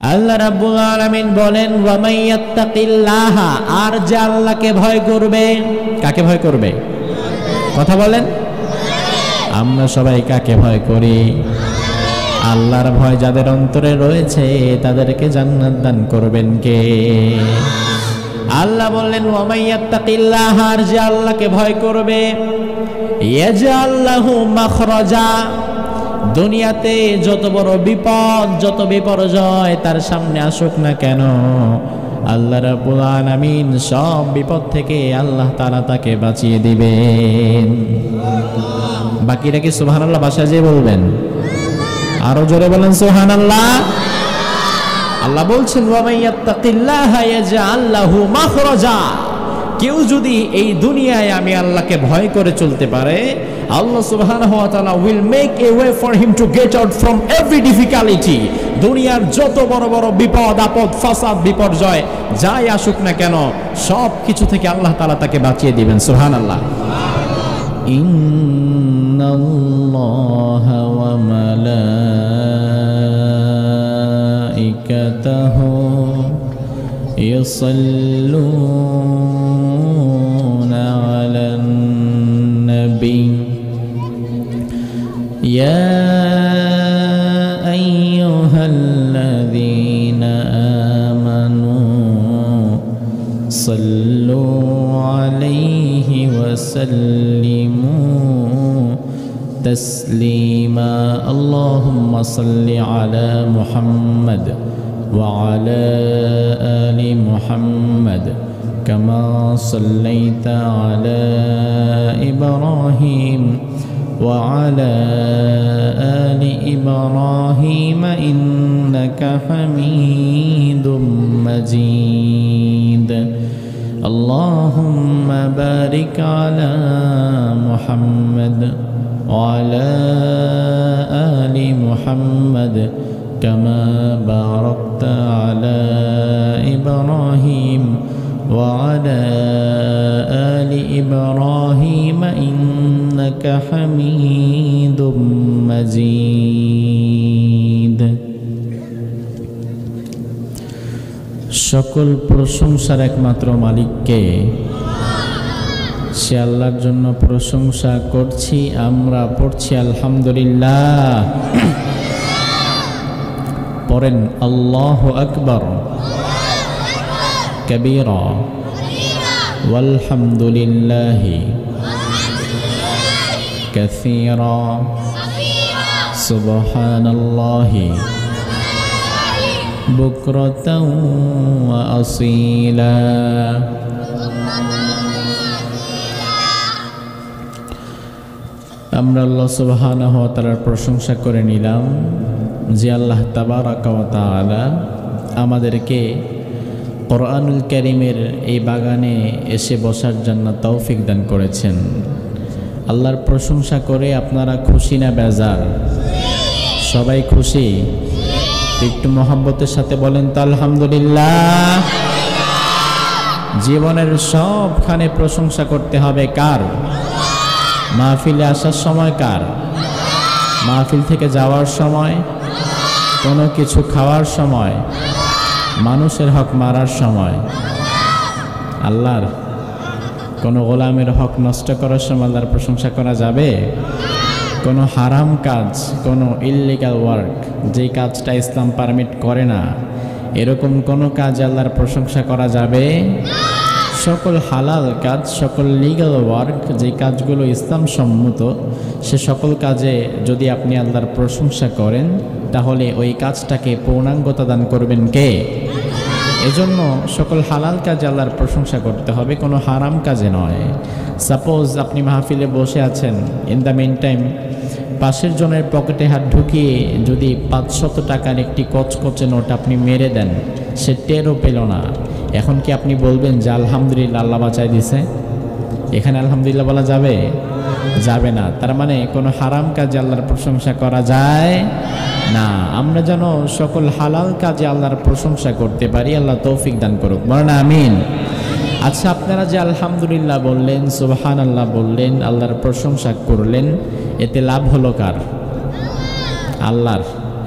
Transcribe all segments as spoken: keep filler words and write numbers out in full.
আল্লাহ রাব্বুল আলামিন বলেন ওয়া মাইয়াত্তাকিল্লাহা, আর যে আল্লাহকে ভয় করবে। কাকে ভয় করবে? কথা বলেন। আমরা সবাই কাকে ভয় করি? আল্লাহর ভয় যাদের অন্তরে রয়েছে তাদেরকে জান্নাত দান করবেন কে? আল্লাহ বললেন ওয়া মাইয়াত্তাকিল্লাহা, আর যে আল্লাহকে ভয় করবে ইয়াজআল লাহু মাখরাজা, দুনিয়াতে যত বড় বিপদ যত বিপর্যয় তার সামনে আসুক না কেন, আল্লাহ রাব্বুল আলামিন সব বিপদ থেকে আল্লাহ তাআলা তাকে বাঁচিয়ে দিবেন। বাকিরা কি সুবহানাল্লাহ বাসায় যেয়ে বলবেন? আরো জোরে বলেন সুবহানাল্লাহ। আল্লাহ বলছেন ওয়া মাইয়াত্তাকিল্লাহা ইয়াজআল লাহু মাখরাজা, কেউ যদি এই দুনিয়ায় আমি আল্লাহকে ভয় করে চলতে পারে, Allah subhanahu wa ta'ala will make a way for him to get out from every difficulty. দুনিয়ার যত বড় বড় বিপদ আপদ ফাসাদ বিপর্যয় যাই আসুক না কেন সব কিছু থেকে আল্লাহ তাআলা তাকে বাঁচিয়ে দিবেন। সুবহানাল্লাহ। ইন্নাল্লাহা ওয়া মালাইকাতাহু ইউসাল্লুনা আলান নবী يا أيها الذين آمنوا صلوا عليه وسلموا تسليما اللهم صل على محمد وعلى آل محمد كما صليت على إبراهيم وعلى آل إبراهيم إنك حميد مجيد اللهم بارك على محمد وعلى آل محمد كما باركت على إبراهيم وعلى آل إبراهيم إنك حميد مجيد। সকল প্রশংসার একমাত্র মালিককে, সে আল্লাহর জন্য প্রশংসা করছি। আমরা পড়ছি আলহামদুলিল্লাহ। পড়েন আল্লাহু আকবার كبيرا والحمد لله كثيرا سبحان الله بكرة وأصيلا। আমরা আল্লাহ সুবহানাহু ওয়া তাআলার প্রশংসা করে নিলাম যে আল্লাহ তাবারাকা ওয়া তাআলা আমাদেরকে কোরআনুল কারীমের এই বাগানে এসে বসার জন্য তৌফিক দান করেছেন। আল্লাহর প্রশংসা করে আপনারা খুশি না বেজার? সবাই খুশি? একটু মহব্বতের সাথে বলেন তো আলহামদুলিল্লাহ। জীবনের সবখানে প্রশংসা করতে হবে কার? মাহফিলে আসার সময় কার? মাহফিল থেকে যাওয়ার সময়, কোনো কিছু খাওয়ার সময়, মানুষের হক মারার সময়, আল্লাহর কোনো গোলামের হক নষ্ট করার সময় আল্লাহর প্রশংসা করা যাবে? কোনো হারাম কাজ, কোনো ইললিগাল ওয়ার্ক, যেই কাজটা ইসলাম পারমিট করে না, এরকম কোনো কাজ আল্লাহর প্রশংসা করা যাবে? সকল হালাল কাজ, সকল লিগাল ওয়ার্ক, যে কাজগুলো ইসলাম সম্মত, সে সকল কাজে যদি আপনি আল্লাহর প্রশংসা করেন তাহলে ওই কাজটাকে পূর্ণাঙ্গতা দান করবেন কে? এজন্য সকল হালাল কাজে আল্লাহর প্রশংসা করতে হবে, কোনো হারাম কাজে নয়। সাপোজ আপনি মাহফিলে বসে আছেন, ইন দ্য মেন টাইম পাশের জনের পকেটে হাত ঢুকিয়ে যদি পাঁচশত টাকার একটি কচকচে নোট আপনি মেরে দেন, সে টেরও পেল না, এখন কি আপনি বলবেন যে আলহামদুলিল্লাহ আল্লাহ বাঁচাই দিছে? এখানে আলহামদুলিল্লাহ বলা যাবে? যাবে না। তার মানে কোনো হারাম কাজে আল্লাহর প্রশংসা করা যায় না। আমরা যেন সকল হালাল কাজে আল্লাহর প্রশংসা করতে পারি, আল্লাহ তৌফিক দান করুক, বলেন আমিন। আচ্ছা, আপনারা যে আলহামদুলিল্লাহ বললেন, সুবহানাল্লাহ বললেন, আল্লাহর প্রশংসা করলেন, এতে লাভ হলো কার? আল্লাহর।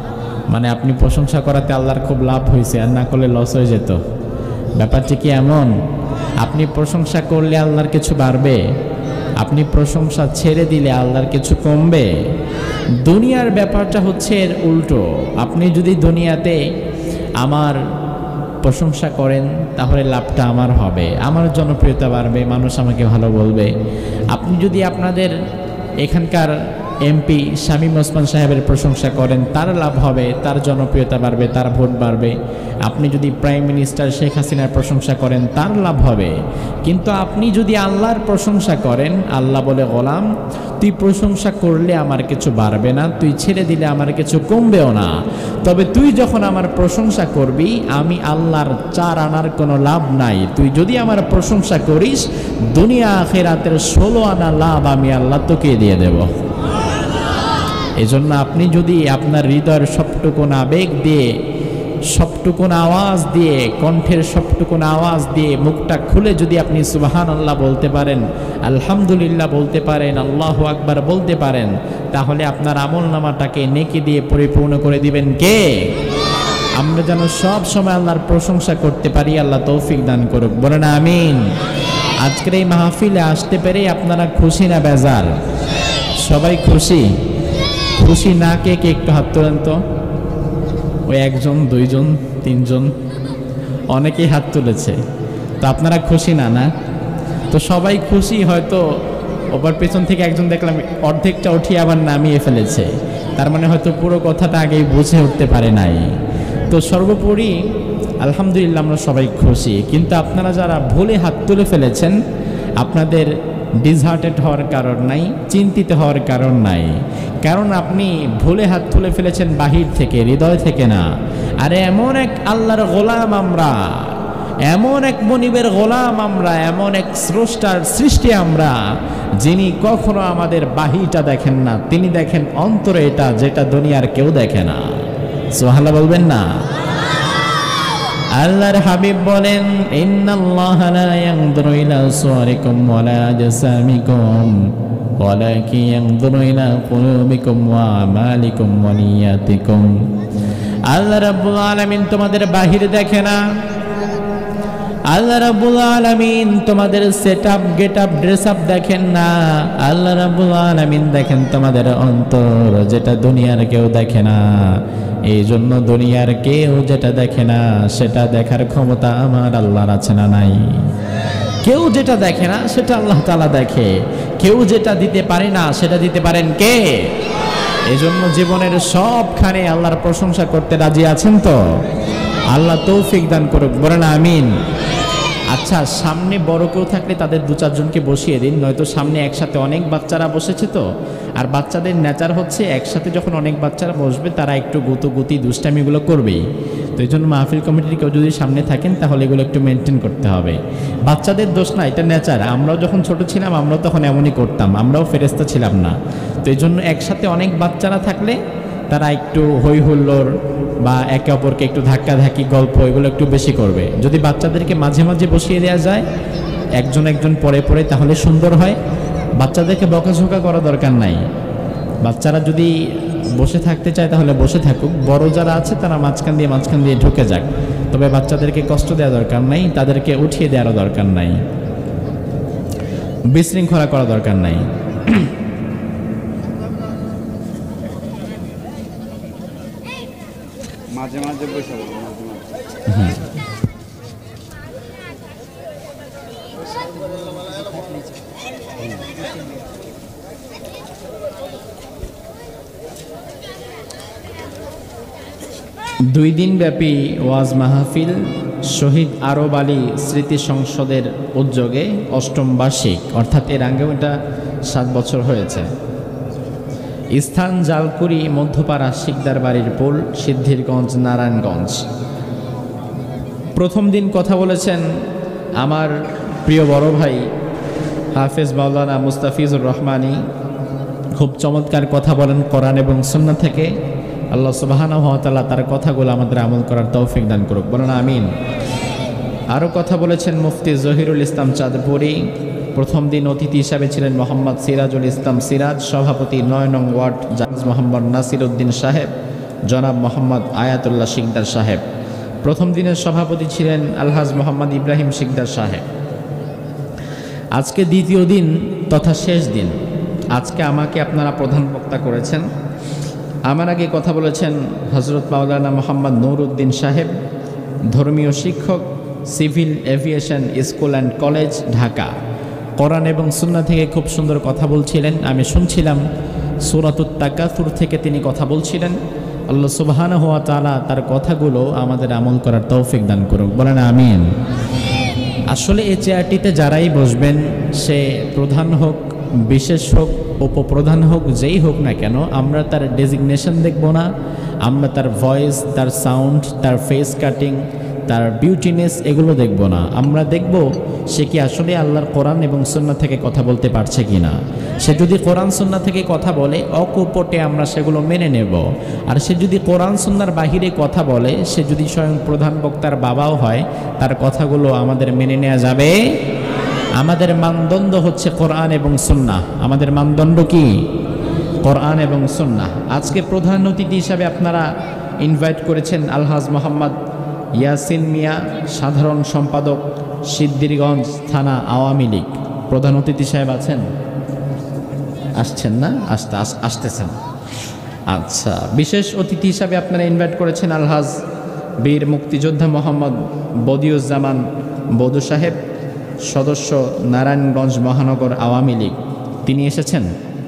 মানে আপনি প্রশংসা করাতে আল্লাহর খুব লাভ হয়েছে, আর না করলে লস হয়ে যেত। ব্যাপারটি কি এমন? আপনি প্রশংসা করলে আল্লাহর কিছু বাড়বে, আপনি প্রশংসা ছেড়ে দিলে আল্লাহর কিছু কমবে। দুনিয়ার ব্যাপারটা হচ্ছে এর উল্টো। আপনি যদি দুনিয়াতে আমার প্রশংসা করেন তাহলে লাভটা আমার হবে, আমার জনপ্রিয়তা বাড়বে, মানুষ আমাকে ভালো বলবে। আপনি যদি আপনাদের এখানকার এমপি শামীম ওসমান সাহেবের প্রশংসা করেন, তার লাভ হবে, তার জনপ্রিয়তা বাড়বে, তার ভোট বাড়বে। আপনি যদি প্রাইম মিনিস্টার শেখ হাসিনার প্রশংসা করেন, তার লাভ হবে। কিন্তু আপনি যদি আল্লাহর প্রশংসা করেন, আল্লাহ বলে, গোলাম তুই প্রশংসা করলে আমার কিছু বাড়বে না, তুই ছেড়ে দিলে আমার কিছু কমবেও না, তবে তুই যখন আমার প্রশংসা করবি আমি আল্লাহর চার আনার কোনো লাভ নাই। তুই যদি আমার প্রশংসা করিস, দুনিয়া আখিরাতের ষোলো আনা লাভ আমি আল্লাহ তোকে দিয়ে দেব। এজন্য আপনি যদি আপনার হৃদয়ের সবটুকুন আবেগ দিয়ে, সবটুকুন আওয়াজ দিয়ে, কণ্ঠের সবটুকুন আওয়াজ দিয়ে, মুখটা খুলে যদি আপনি সুবহানাল্লাহ বলতে পারেন, আলহামদুলিল্লাহ বলতে পারেন, আল্লাহু আকবার বলতে পারেন, তাহলে আপনার আমলনামাটাকে নেকি দিয়ে পরিপূর্ণ করে দিবেন কে? আমরা যেন সব সময় আল্লাহর প্রশংসা করতে পারি, আল্লাহ তৌফিক দান করুক। বলেন আমিন। আজকের এই মাহফিলে আসতে পেরে আপনারা খুশি না বেজার? সবাই খুশি? খুশি না কে কে একটু হাত তোলেন তো। ওই একজন, দুইজন, তিনজন, অনেকেই হাত তুলেছে। তো আপনারা খুশি না? না তো সবাই খুশি। হয়তো ওপর পেছন থেকে একজন দেখলাম অর্ধেকটা উঠিয়ে আবার নামিয়ে ফেলেছে, তার মানে হয়তো পুরো কথাটা আগেই বুঝে উঠতে পারে নাই। তো সর্বোপরি আলহামদুলিল্লাহ আমরা সবাই খুশি। কিন্তু আপনারা যারা ভুলে হাত তুলে ফেলেছেন, আপনাদের ডিসহার্টেড হওয়ার কারণ নাই, চিন্তিত হওয়ার কারণ নাই। কারণ আপনি ভুলে হাত তুলে ফেলেছেন বাহির থেকে, হৃদয় থেকে না। আরে এমন এক আল্লাহর গোলাম আমরা, এমন এক মনিবের গোলাম আমরা, এমন এক স্রষ্টার সৃষ্টি আমরা, যিনি কখনো আমাদের বাহিরটা দেখেন না, তিনি দেখেন অন্তরে এটা, যেটা দুনিয়ার কেউ দেখে না। সুবহানাল্লাহ বলবেন না? আল্লাহর হাবিব বলেন, ইন্নাল্লাহা লা ইয়ানজুরু ইলা সুওয়ারিকুম ওয়ালা আজসামিকুম ওয়ালাকিন ইয়ানজুরু ইলা কুলুবিকুম ওয়া আমালিকুম ওয়া নিয়াতিকুম। আল্লাহ রাব্বুল আলামিন তোমাদের বাহির দেখে না, আল্লাহ রাব্বুল আলামিন তোমাদের সেটআপ, গেটআপ, ড্রেসআপ দেখেন না। আল্লাহ রাব্বুল আলামিন দেখেন তোমাদের অন্তর, যেটা দুনিয়ার কেউ দেখে না। এই জন্য দুনিয়ার কেউ যেটা দেখে না, সেটা দেখার ক্ষমতা আমার আল্লাহর আছে না নাই? কেউ যেটা দেখে না সেটা আল্লাহ তাআলা দেখে। কেউ যেটা দিতে পারে না সেটা দিতে পারেন কে? এই জন্য জীবনের সবখানে আল্লাহর প্রশংসা করতে রাজি আছেন তো? আল্লাহ তৌফিক দান করুক। বলেন আমিন। আচ্ছা, সামনে বড় কেউ থাকলে তাদের দু চারজনকে বসিয়ে দিন, নয়তো সামনে একসাথে অনেক বাচ্চারা বসেছে তো। আর বাচ্চাদের নেচার হচ্ছে একসাথে যখন অনেক বাচ্চারা বসবে তারা একটু গুতুগুতি দুষ্টামিগুলো করবেই। তো এই জন্য মাহফিল কমিটির কেউ যদি সামনে থাকেন তাহলে এগুলো একটু মেনটেন করতে হবে। বাচ্চাদের দোষ না, এটা নেচার। আমরাও যখন ছোট ছিলাম আমরাও তখন এমনই করতাম, আমরাও ফেরেশতা ছিলাম না। তো এই জন্য একসাথে অনেক বাচ্চারা থাকলে তারা একটু হই হুল্লোড় বা একে অপরকে একটু ধাক্কাধাক্কি, গল্প, এগুলো একটু বেশি করবে। যদি বাচ্চাদেরকে মাঝে মাঝে বসিয়ে দেওয়া যায় একজন একজন পরে পরে, তাহলে সুন্দর হয়। বাচ্চাদেরকে বকাঝোকা করা দরকার নাই। বাচ্চারা যদি বসে থাকতে চায় তাহলে বসে থাকুক, বড় যারা আছে তারা মাঝখান দিয়ে মাঝখান দিয়ে ঢুকে যাক। তবে বাচ্চাদেরকে কষ্ট দেওয়া দরকার নাই, তাদেরকে উঠিয়ে দেওয়ারও দরকার নাই, বিশৃঙ্খলা করা দরকার নাই। মাঝে মাঝে বসে মাঝে মাঝে দুই দিন ব্যাপী ওয়াজ মাহফিল শহীদ আরব আলী স্মৃতি সংসদের উদ্যোগে অষ্টম বার্ষিক, অর্থাৎ এর আগেও এটা সাত বছর হয়েছে। স্থান জালকুড়ি, মধ্যপাড়া, শিকদার বাড়ির পোল, সিদ্ধিরগঞ্জ, নারায়ণগঞ্জ। প্রথম দিন কথা বলেছেন আমার প্রিয় বড় ভাই হাফেজ মাওলানা মুস্তাফিজুর রহমানী। খুব চমৎকার কথা বলেন কোরআন এবং সুন্নাহ থেকে। আল্লাহ সুবহানাহু ওয়া তাআলা তার কথাগুলো আমাদের আমল করার তৌফিক দান করুক। বলেন আমিন। আরও কথা বলেছেন মুফতি জহিরুল ইসলাম চাঁদপুরি। প্রথম দিন অতিথি হিসাবে ছিলেন মোহাম্মদ সিরাজুল ইসলাম সিরাজ, সভাপতি নয় নং ওয়ার্ড জাজ মোহাম্মদ নাসির উদ্দিন সাহেব, জনাব মোহাম্মদ আয়াতুল্লাহ শিকদার সাহেব। প্রথম দিনের সভাপতি ছিলেন আলহাজ মোহাম্মদ ইব্রাহিম শিকদার সাহেব। আজকে দ্বিতীয় দিন তথা শেষ দিন। আজকে আমাকে আপনারা প্রধান বক্তা করেছেন। আমার আগে কথা বলেছেন হজরত মাওলানা মোহাম্মদ নুরউদ্দিন সাহেব, ধর্মীয় শিক্ষক, civil aviation school and college, Dhaka. কোরআন এবং সুন্নাহ থেকে খুব সুন্দর কথা বলছিলেন। আমি শুনছিলাম সূরাতুত তাকাসুর থেকে তিনি কথা বলছিলেন। আল্লাহ সুবহানাহু ওয়া তাআলা তার কথাগুলো আমাদের আমল করার তৌফিক দান করুক, বলেন আমিন। আসলে এই চেয়ারটিতে যারাই বসবেন, সে প্রধান হোক, বিশেষ হোক, উপপ্রধান হোক, যেই হোক না কেন, আমরা তার ডেজিগনেশন দেখব না, আমরা তার ভয়েস, তার সাউন্ড, তার ফেস কাটিং, তার বিউটিনেস, এগুলো দেখব না। আমরা দেখব সে কি আসলে আল্লাহর কোরআন এবং সুন্নাহ থেকে কথা বলতে পারছে কি না। সে যদি কোরআন সুন্নাহ থেকে কথা বলে, অকপটে আমরা সেগুলো মেনে নেব। আর সে যদি কোরআন সুন্নাহর বাহিরে কথা বলে, সে যদি স্বয়ং প্রধান বক্তার বাবাও হয়, তার কথাগুলো আমাদের মেনে নেওয়া যাবে। আমাদের মানদণ্ড হচ্ছে কোরআন এবং সুন্নাহ। আমাদের মানদণ্ড কি? কোরআন এবং সুন্নাহ। আজকে প্রধান অতিথি হিসাবে আপনারা ইনভাইট করেছেন আলহাজ মোহাম্মদ ইয়াসিন মিয়া, সাধারণ সম্পাদক, সিদ্ধিরগঞ্জ থানা আওয়ামী লীগ। প্রধান অতিথি সাহেব আছেন? আসছেন না? আসতে আসতেছেন। আচ্ছা, বিশেষ অতিথি হিসাবে আপনারা ইনভাইট করেছেন আলহাজ বীর মুক্তিযোদ্ধা মোহাম্মদ বদিউজ্জামান বদু সাহেব, সদস্য নারায়ণগঞ্জ মহানগর আওয়ামী লীগ। তিনি এসেছেন?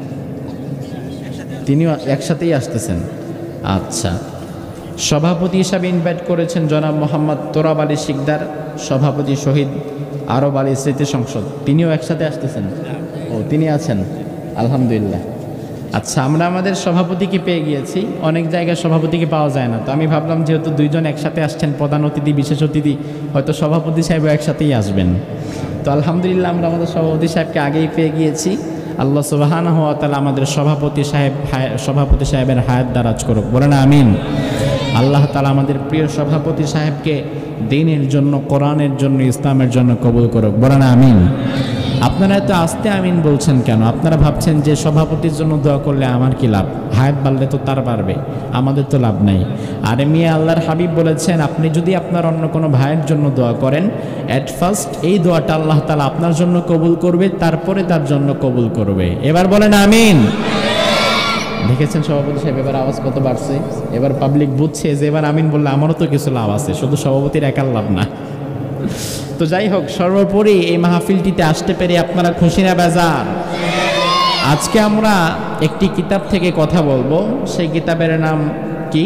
তিনিও একসাথেই আসতেছেন। আচ্ছা, সভাপতি হিসাবে ইনভাইট করেছেন জনাব মোহাম্মদ তোরাব আলী শিকদার, সভাপতি শহীদ আরব আলী স্মৃতি সংসদ। তিনিও একসাথে আসতেছেন? ও, তিনি আছেন, আলহামদুলিল্লাহ। আচ্ছা, আমরা আমাদের সভাপতিকে পেয়ে গিয়েছি। অনেক জায়গায় সভাপতিকে পাওয়া যায় না, তো আমি ভাবলাম যেহেতু দুইজন একসাথে আসছেন, প্রধান অতিথি, বিশেষ অতিথি, হয়তো সভাপতি সাহেবও একসাথেই আসবেন। তো আলহামদুলিল্লাহ আমরা আমাদের সভাপতি সাহেবকে আগেই পেয়ে গিয়েছি। আল্লাহ সুবহানাহু ওয়া তাআলা আমাদের সভাপতি সাহেব সভাপতি সাহেবের হায়াত দারাজ করুক, বলেন আমিন। আল্লাহ তাআলা আমাদের প্রিয় সভাপতি সাহেবকে দ্বীনের জন্য, কোরআনের জন্য, ইসলামের জন্য কবুল করুক, বলেন আমিন। আপনারা এত আস্তে আমিন বলছেন কেন? আপনারা ভাবছেন যে সভাপতির জন্য দোয়া করলে আমার কি লাভ? হায়াত বাড়লে তো তার বাড়বে, আমাদের তো লাভ নাই। আরে মিয়া, আল্লাহর হাবিব বলেছেন, আপনি যদি আপনার অন্য কোনো ভাইয়ের জন্য দোয়া করেন, অ্যাট ফার্স্ট এই দোয়াটা আল্লাহ তাআলা আপনার জন্য কবুল করবে, তারপরে তার জন্য কবুল করবে। এবার বলেন আমিন। দেখেছেন সভাপতি সাহেব, এবার আওয়াজ কত বাড়ছে। এবার পাবলিক বুঝছে যে এবার আমিন বললে আমারও তো কিছু লাভ আছে, শুধু সভাপতির একার লাভ না। তো যাই হোক, সর্বোপরি এই মাহফিলটিতে আসতে পেরে আপনারা খুশি না বেজার? আজকে আমরা একটি কিতাব থেকে কথা বলবো। সেই কিতাবের নাম কি?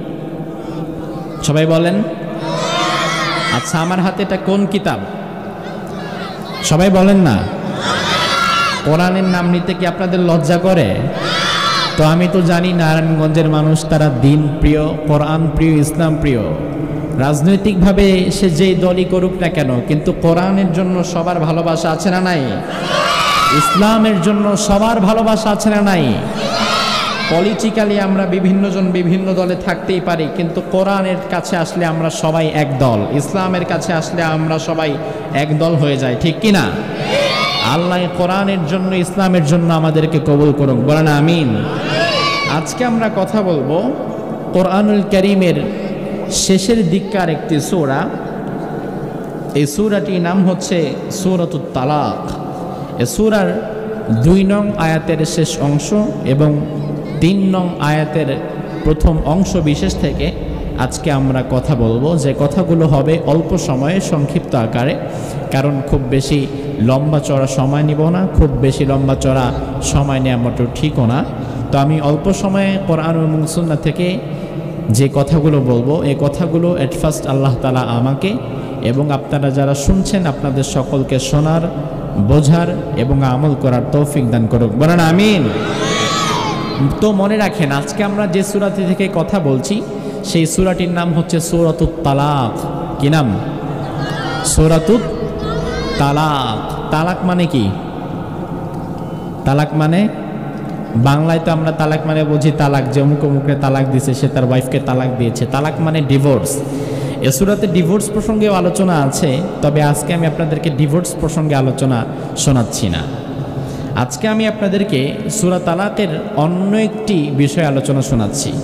সবাই বলেন। আচ্ছা, আমার হাতে এটা কোন কিতাব? সবাই বলেন না। কোরআনের নাম নিতে কি আপনাদের লজ্জা করে? তো আমি তো জানি নারায়ণগঞ্জের মানুষ তারা দিন প্রিয়, কোরআন প্রিয়, ইসলাম প্রিয়। রাজনৈতিকভাবে সে যেই দলই করুক না কেন, কিন্তু কোরআনের জন্য সবার ভালোবাসা আছে না নাই? ইসলামের জন্য সবার ভালোবাসা আছে না নাই? পলিটিক্যালি আমরা বিভিন্ন জন বিভিন্ন দলে থাকতেই পারি, কিন্তু কোরআনের কাছে আসলে আমরা সবাই এক দল, ইসলামের কাছে আসলে আমরা সবাই এক দল হয়ে যাই, ঠিক কি না? আল্লাহ কোরআনের জন্য, ইসলামের জন্য আমাদেরকে কবুল করুক, বলেন আমিন। আজকে আমরা কথা বলবো কোরআনুল কারীমের শেষের দিককার একটি সূরা। এই সূরাটির নাম হচ্ছে সূরাতুত তালাক। এই সূরার দুই নং আয়াতের শেষ অংশ এবং তিন নং আয়াতের প্রথম অংশ বিশেষ থেকে আজকে আমরা কথা বলবো, যে কথাগুলো হবে অল্প সময়ে, সংক্ষিপ্ত আকারে, কারণ খুব বেশি লম্বা চড়া সময় নিব না, খুব বেশি লম্বা চড়া সময় নেওয়া মোটেও ঠিকও না। তো আমি অল্প সময়ে কোরআন এবং সুন্নাহ থেকে যে কথাগুলো বলবো, এই কথাগুলো এট ফার্স্ট আল্লাহ তাআলা আমাকে এবং আপনারা যারা শুনছেন আপনাদের সকলকে শোনার, বোঝার এবং আমল করার তৌফিক দান করুক, বলেন আমিন। তো মনে রাখেন, আজকে আমরা যে সূরাটি থেকে কথা বলছি সেই সূরাটির নাম হচ্ছে সূরাতুত তালাক। কি নাম? সূরাতুত তালাক। তালাক মানে কি? তালাক মানে বাংলায় তো আমরা তালাক মানে বুঝি তালাক, যে অমুক অমুককে তালাক দিয়েছে, সে তার ওয়াইফকে তালাক দিয়েছে। তালাক মানে ডিভোর্স। এ সূরাতে ডিভোর্স প্রসঙ্গেও আলোচনা আছে, তবে আজকে আমি আপনাদেরকে ডিভোর্স প্রসঙ্গে আলোচনা শোনাচ্ছি না। আজকে আমি আপনাদেরকে সূরা তালাকের অন্য একটি বিষয় আলোচনা শোনাচ্ছি।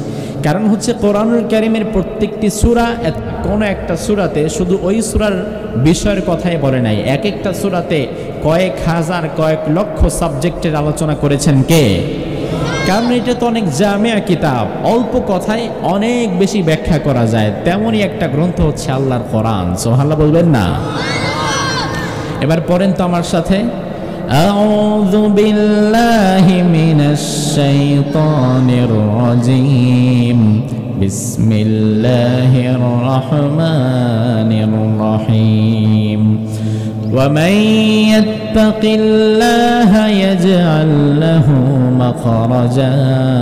কারণ হচ্ছে কোরআনুল কারীমের প্রত্যেকটি সূরা কোনো একটা সূরাতে শুধু ওই সূরার বিষয়ের কথাই বলে নাই, এক একটা সূরাতে কয়েক হাজার কয়েক লক্ষ সাবজেক্টের আলোচনা করেছেন কে? কারণ এটা তো অনেক জামিয়া কিতাব, অল্প কথায় অনেক বেশি ব্যাখ্যা করা যায়, তেমনই একটা গ্রন্থ হচ্ছে আল্লাহর কোরআন। সুবহানাল্লাহ বলবেন না? এবার পড়েন তো আমার সাথে, আউযু বিল্লাহি মিনাশ শাইতানির রাজীম, বিসমিল্লাহির রহমানির রহিম। ومن يتق الله يجعل له مخرجا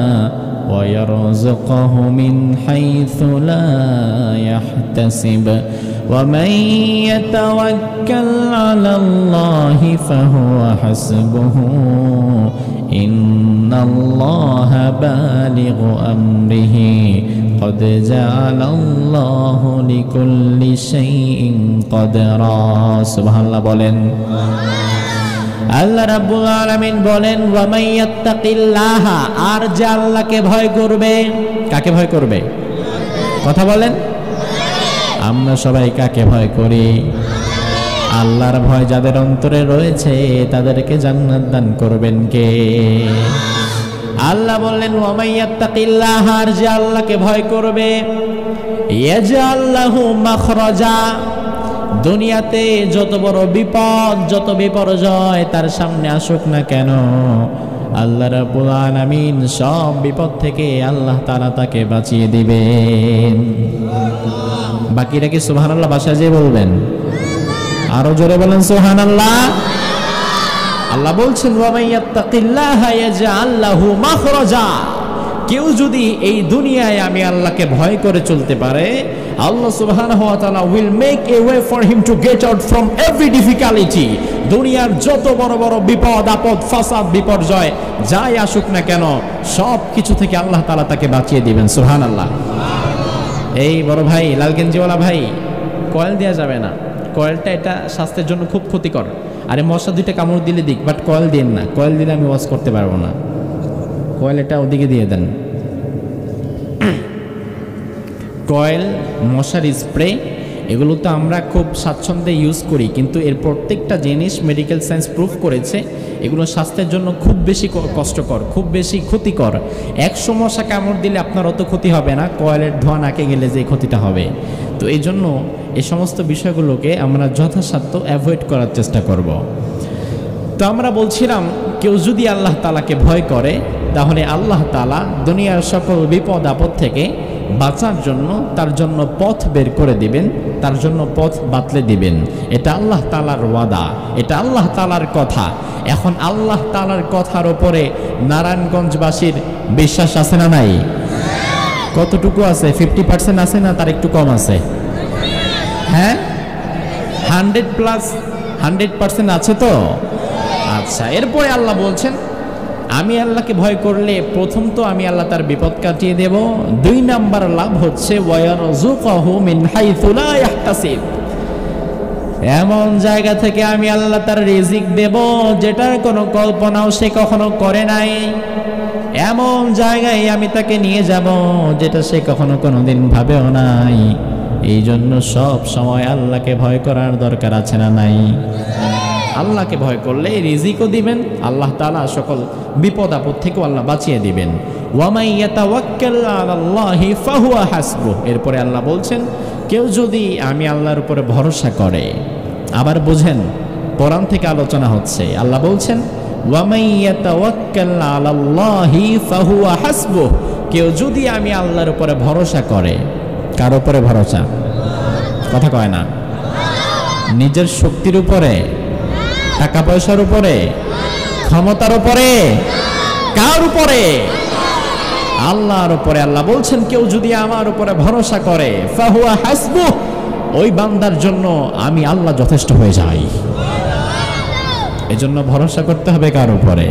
ويرزقه من حيث لا يحتسب ومن يتوكل على الله فهو حسبه إن الله بالغ أمره قد جعل الله لكل شيء قدرا سبحان الله বলেন। আল্লাহ রাব্বুল আলামিন বলেন ওয়া মান ইয়াত্তাকিল্লাহ, আর যে আল্লাহকে ভয় করবে, কাকে ভয় করবে? কথা বলেন। আমরা সবাই কাকে ভয় করি? আল্লাহর ভয় যাদের অন্তরে রয়েছে তাদেরকে জান্নাত দান করবেন কে? আল্লাহ বললেন ওয়া মান ইয়াত্তাকিল্লাহ, আর যে আল্লাহকে ভয় করবে, ইয়াজআল লাহু মাখরাজা, দুনিয়াতে যত বড় বিপদ যত বিপর্যয় তার সামনে আসুক না কেন, আল্লাহ রাব্বুল আলামিন সব বিপদ থেকে আল্লাহ তাআলা তাকে বাঁচিয়ে দিবেন। বাকিরা কি সুবহানাল্লাহ বাসায় যেয়ে বলবেন? আরো জোরে বলেন সুবহানাল্লাহ। আল্লাহ বলছেন ওয়া মান ইয়াত্তাকিল্লাহা ইয়াজআল লাহু মাখরাজা, কেউ যদি এই দুনিয়ায় আমি আল্লাহকে ভয় করে চলতে পারে, আল্লাহ সুবহানাহু ওয়া তাআলা will make a way for him to get out from every difficulty। দুনিয়ার যত বড় বড় বিপদ আপদ ফাসাদ বিপর্যয় যাই আসুক না কেন, সব কিছু থেকে আল্লাহ তাআলা তাকে বাঁচিয়ে দিবেন। সুবহানাল্লাহ। এই বড় ভাই লালগেঞ্জিওয়ালা ভাই, কয়েল দেওয়া যাবে না, কয়েলটা এটা স্বাস্থ্যের জন্য খুব ক্ষতিকর। আরে মশা দুইটা কামড় দিলে দিক, বাট কয়েল দিন না, কয়েল দিলে আমি ওয়াজ করতে পারবো না। কয়েল এটা ওদিকে দিয়ে দেন। কয়েল, মশার স্প্রে, এগুলো তো আমরা খুব স্বাচ্ছন্দ্যে ইউজ করি, কিন্তু এর প্রত্যেকটা জিনিস মেডিকেল সায়েন্স প্রুফ করেছে এগুলো স্বাস্থ্যের জন্য খুব বেশি কষ্টকর, খুব বেশি ক্ষতিকর। একশো মশা কামড় দিলে আপনার অত ক্ষতি হবে না, কয়েলের ধোঁয়া নাকে গেলে যে ক্ষতিটা হবে। তো এই জন্য এই সমস্ত বিষয়গুলোকে আমরা যথাসাধ্য অ্যাভয়েড করার চেষ্টা করব। তো আমরা বলছিলাম কেউ যদি আল্লাহ তাআলাকে ভয় করে তাহলে আল্লাহ তাআলা দুনিয়ার সকল বিপদ আপদ থেকে বাঁচার জন্য তার জন্য পথ বের করে দিবেন, তার জন্য পথ বাতলে দিবেন। এটা আল্লাহ তাআলার ওয়াদা, এটা আল্লাহ তাআলার কথা। এখন আল্লাহ তাআলার কথার ওপরে নারায়ণগঞ্জবাসীর বিশ্বাস আছে না নাই? কতটুকু আছে? ফিফটি পার্সেন্ট আছে না তার একটু কম আছে? হ্যাঁ, হান্ড্রেড প্লাস হান্ড্রেড পার্সেন্ট আছে তো? আচ্ছা, এরপরে আল্লাহ বলছেন আমি আল্লাহকে ভয় করলে প্রথম তো আমি আল্লাহ তার বিপদ কাটিয়ে দেব, দুই নাম্বার লাভ হচ্ছে ওয়ারযুকহু মিন হাইথু লা ইয়াহতাসিব, এমন জায়গা থেকে আমি আল্লাহ তার রিজিক দেব যেটার কোনো কল্পনাও সে কখনো করে নাই, এমন জায়গায় আমি তাকে নিয়ে যাব যেটা সে কখনো কোনোদিন ভাবেও নাই। এই জন্য সব সময় আল্লাহকে ভয় করার দরকার আছে না নাই? আল্লাহকে ভয় করলে রিজিকও দিবেন আল্লাহ তাআলা, সকল বিপদ আপদ থেকেও আল্লাহ বাঁচিয়ে দিবেন। ওয়া মান ইয়াতাওয়াক্কাল আলাল্লাহি ফাহুয়া হাসবুহ, এরপরে আল্লাহ বলছেন কেউ যদি আমি আল্লাহর উপরে ভরসা করে, আবার বুঝেন কোরআন থেকে আলোচনা হচ্ছে, আল্লাহ বলছেন ওয়া মান ইয়াতাওয়াক্কাল আলাল্লাহি ফাহুয়া হাসবুহ, কেউ যদি আমি আল্লাহর উপরে ভরসা করে। কার উপরে ভরসা? কথা কয় না। নিজের শক্তির উপরে, টাকা পয়সার উপরে, ক্ষমতার উপরে, কার উপরে? আল্লাহর উপরে। আল্লাহ বলছেন কেউ যদি আমার উপরে ভরসা করে ফাহুয়া হাসবুহ, ওই বান্দার জন্য আমি আল্লাহ যথেষ্ট হয়ে যাই। এজন্য ভরসা করতে হবে কার উপরে?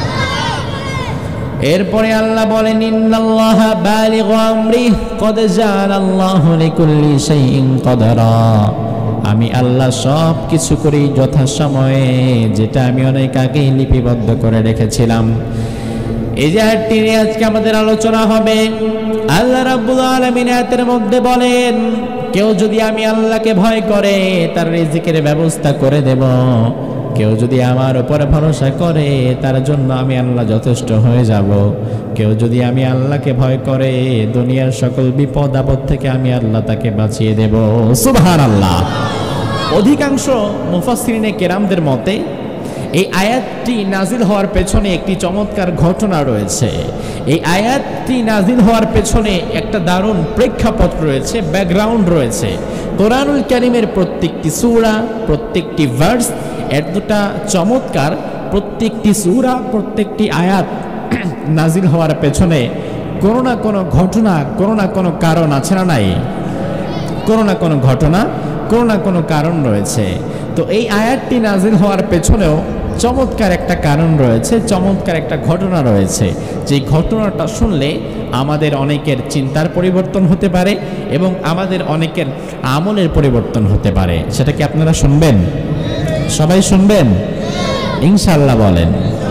এরপরে আল্লাহ বলেন ইন্নাল্লাহা বালিগু আমরিহি ক্বাদ জাআলাল্লাহু লিকুল্লি শাইইন কদরা, আমি আল্লাহ সব কিছু করি যথাসময়ে, যেটা আমি অনেক আগেই লিপিবদ্ধ করে রেখেছিলাম। এই যে আয়াতটি নিয়ে আজকে আমাদের আলোচনা হবে, আল্লাহ রাব্বুল আলামিন আয়াতের মধ্যে বলেন, কেউ যদি আমি আল্লাহকে ভয় করে তার রিজিকের ব্যবস্থা করে দেব, কেউ যদি আমার উপরে ভরসা করে তার জন্য আমি আল্লাহ যথেষ্ট হয়ে যাব, কেউ যদি আমি আল্লাহকে ভয় করে দুনিয়ার সকল বিপদ আপদ থেকে আমি আল্লাহ তাকে বাঁচিয়ে দেব। সুবহানাল্লাহ। অধিকাংশ মুফাসসিরিনে কেরামদের মতে এই আয়াতটি নাজিল হওয়ার পেছনে একটি চমৎকার ঘটনা রয়েছে। এই আয়াতটি নাজিল হওয়ার পেছনে একটা দারুণ প্রেক্ষাপট রয়েছে, ব্যাকগ্রাউন্ড রয়েছে। কোরআনুল কারীমের প্রত্যেকটি সূরা, প্রত্যেকটি ভার্স এতটা চমৎকার, প্রত্যেকটি সূরা, প্রত্যেকটি আয়াত নাজিল হওয়ার পেছনে কোনো না কোনো ঘটনা, কোনো না কোনো কারণ আছে না নাই? কোনো না কোনো ঘটনা, কোনো না কোনো কারণ রয়েছে। তো এই আয়াতটি নাজিল হওয়ার পেছনেও চমৎকার একটা কারণ রয়েছে, চমৎকার একটা ঘটনা রয়েছে। যে ঘটনাটা শুনলে আমাদের অনেকের চিন্তার পরিবর্তন হতে পারে এবং আমাদের অনেকের আমলের পরিবর্তন হতে পারে। সেটা কি আপনারা শুনবেন? সবাই শুনবেন ইনশাআল্লাহ? বলেন।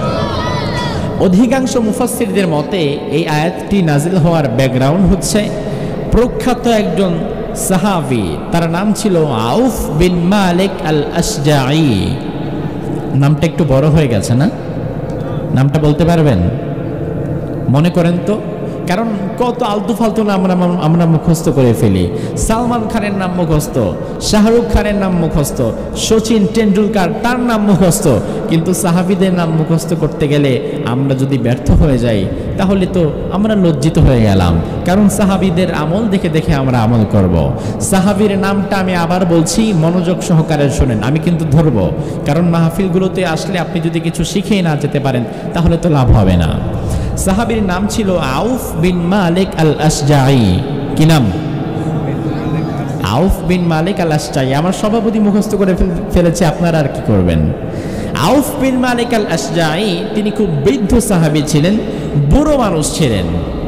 অধিকাংশ মুফাসসিরদের মতে এই আয়াতটি নাজিল হওয়ার ব্যাকগ্রাউন্ড হচ্ছে প্রখ্যাত একজন সাহাবী, তার নাম ছিল আউফ বিন মালিক আল আশজাঈ। নামটা একটু বড় হয়ে গেছে না? নামটা বলতে পারবেন? মনে করেন তো, কারণ কত আলতু ফালতু নাম আমরা আমরা মুখস্থ করে ফেলি। সালমান খানের নাম মুখস্থ, শাহরুখ খানের নাম মুখস্থ, সচিন টেন্ডুলকার তার নাম মুখস্থ, কিন্তু সাহাবীদের নাম মুখস্থ করতে গেলে আমরা যদি ব্যর্থ হয়ে যাই তাহলে তো আমরা লজ্জিত হয়ে গেলাম। কারণ সাহাবীদের আমল দেখে দেখে আমরা আমল করব। সাহাবীর নামটা আমি আবার বলছি, মনোযোগ সহকারে শুনেন, আমি কিন্তু ধরব, কারণ মাহফিলগুলোতে আসলে আপনি যদি কিছু শিখেই না যেতে পারেন তাহলে তো লাভ হবে না। সাহাবীর নাম ছিল আউফ বিন মালিক আল আশজাঈ। কি নাম? আউফ বিন মালিক আল আশজাঈ। আমার সভাপতি মুখস্থ করে ফেলেছে, আপনারা আর কি করবেন? আউফ বিন মালিক আল আশজাঈ তিনি খুব বৃদ্ধ সাহাবী ছিলেন, বুড়ো মানুষ ছিলেন।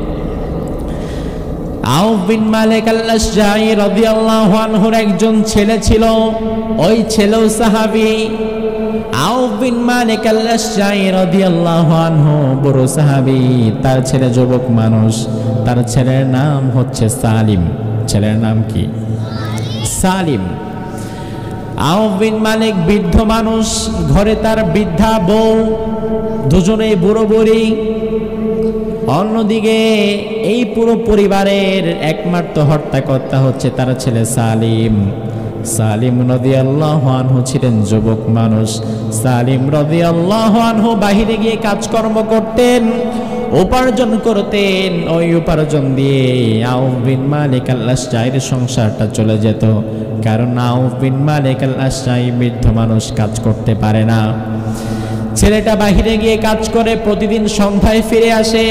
আউফ বিন মালিক আল আশজাঈ রাদিয়াল্লাহু আনহুর একজন ছেলে ছিল, ওই ছেলেও সাহাবী। আউফ বিন মালিক আল আশজাঈ রাদিয়াল্লাহু আনহু বড় সাহাবী, তার ছেলে যুবক মানুষ, তার ছেলের নাম হচ্ছে সালিম। ছেলের নাম কি? সালিম। আউফ বিন মালিক বৃদ্ধ মানুষ, ঘরে তার বৃদ্ধা বউ, দুজনেই বুড়ো বুড়ি। অন্যদিকে এই পুরো পরিবারের একমাত্র হর্তাকর্তা হচ্ছে তার ছেলে সালিম। সালিম রাদিয়াল্লাহু আনহু ছিলেন যুবক মানুষ। সালিম রাদিয়াল্লাহু আনহু বাহিরে গিয়ে কাজকর্ম করতেন, উপার্জন করতেন। ওই উপার্জন দিয়ে আউফ বিন মালিক আল আশজাঈর সংসারটা চলে যেত, কারণ আউফ বিন মালিক আল আশজাঈ বৃদ্ধ মানুষ কাজ করতে পারে না। ছেলেটা বাহিরে গিয়ে কাজ করে, প্রতিদিন সন্ধ্যায় ফিরে আসে।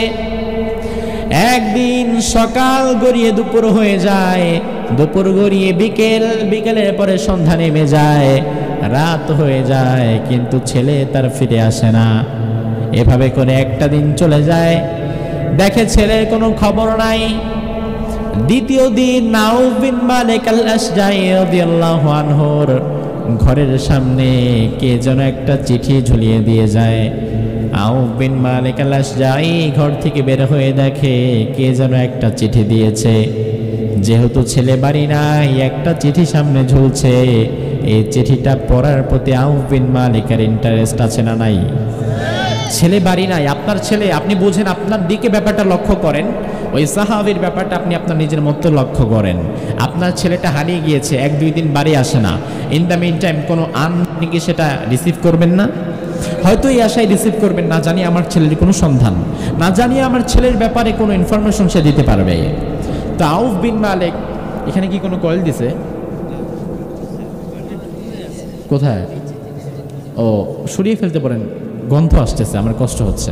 একদিন সকাল গড়িয়ে দুপুর হয়ে যায়, দুপুর গড়িয়ে বিকেল, বিকেলের পরে সন্ধ্যা নেমে যায়, রাত হয়ে যায়, কিন্তু ছেলে তার ফিরে আসে না। এভাবে করে একটা দিন চলে যায়, দেখে ছেলের কোনো খবর নাই। দ্বিতীয় দিন আউফ বিন মালিক আল আশজাঈ রাদিয়াল্লাহু আনহুর ঘরের সামনে কে যেন একটা চিঠি ঝুলিয়ে দিয়ে যায়। আউফ বিন মালিক আল আশজাঈ ঘর থেকে বের হয়ে দেখে কে যেন একটা চিঠি দিয়েছে। যেহেতু ছেলে বাড়ি নাই, একটা চিঠি সামনে ঝুলছে, এই চিঠিটা পড়ার প্রতি আউফ বিন মালিকের ইন্টারেস্ট আছে না নাই? ছেলে বাড়ি নাই, আপনার ছেলে, আপনি বুঝেন, আপনার দিকে ব্যাপারটা লক্ষ্য করেন, ওই সাহাবীর ব্যাপারটা আপনি আপনার নিজের মতো লক্ষ্য করেন। আপনার ছেলেটা হারিয়ে গিয়েছে, এক দুই দিন বাড়ি আসে না, ইন দ্য মিন টাইম কোনো আন কি সেটা রিসিভ করবেন না? হয়তো এই আশায় রিসিভ করবেন, না জানি আমার ছেলের কোনো সন্ধান, না জানি আমার ছেলের ব্যাপারে কোনো ইনফরমেশন সে দিতে পারবে। তো আউফ বিন মালিক, এখানে কি কোনো কয়েল দিছে? কোথায়? ও সরিয়ে ফেলতে পারেন, গন্ধ আসতেছে, আমার কষ্ট হচ্ছে।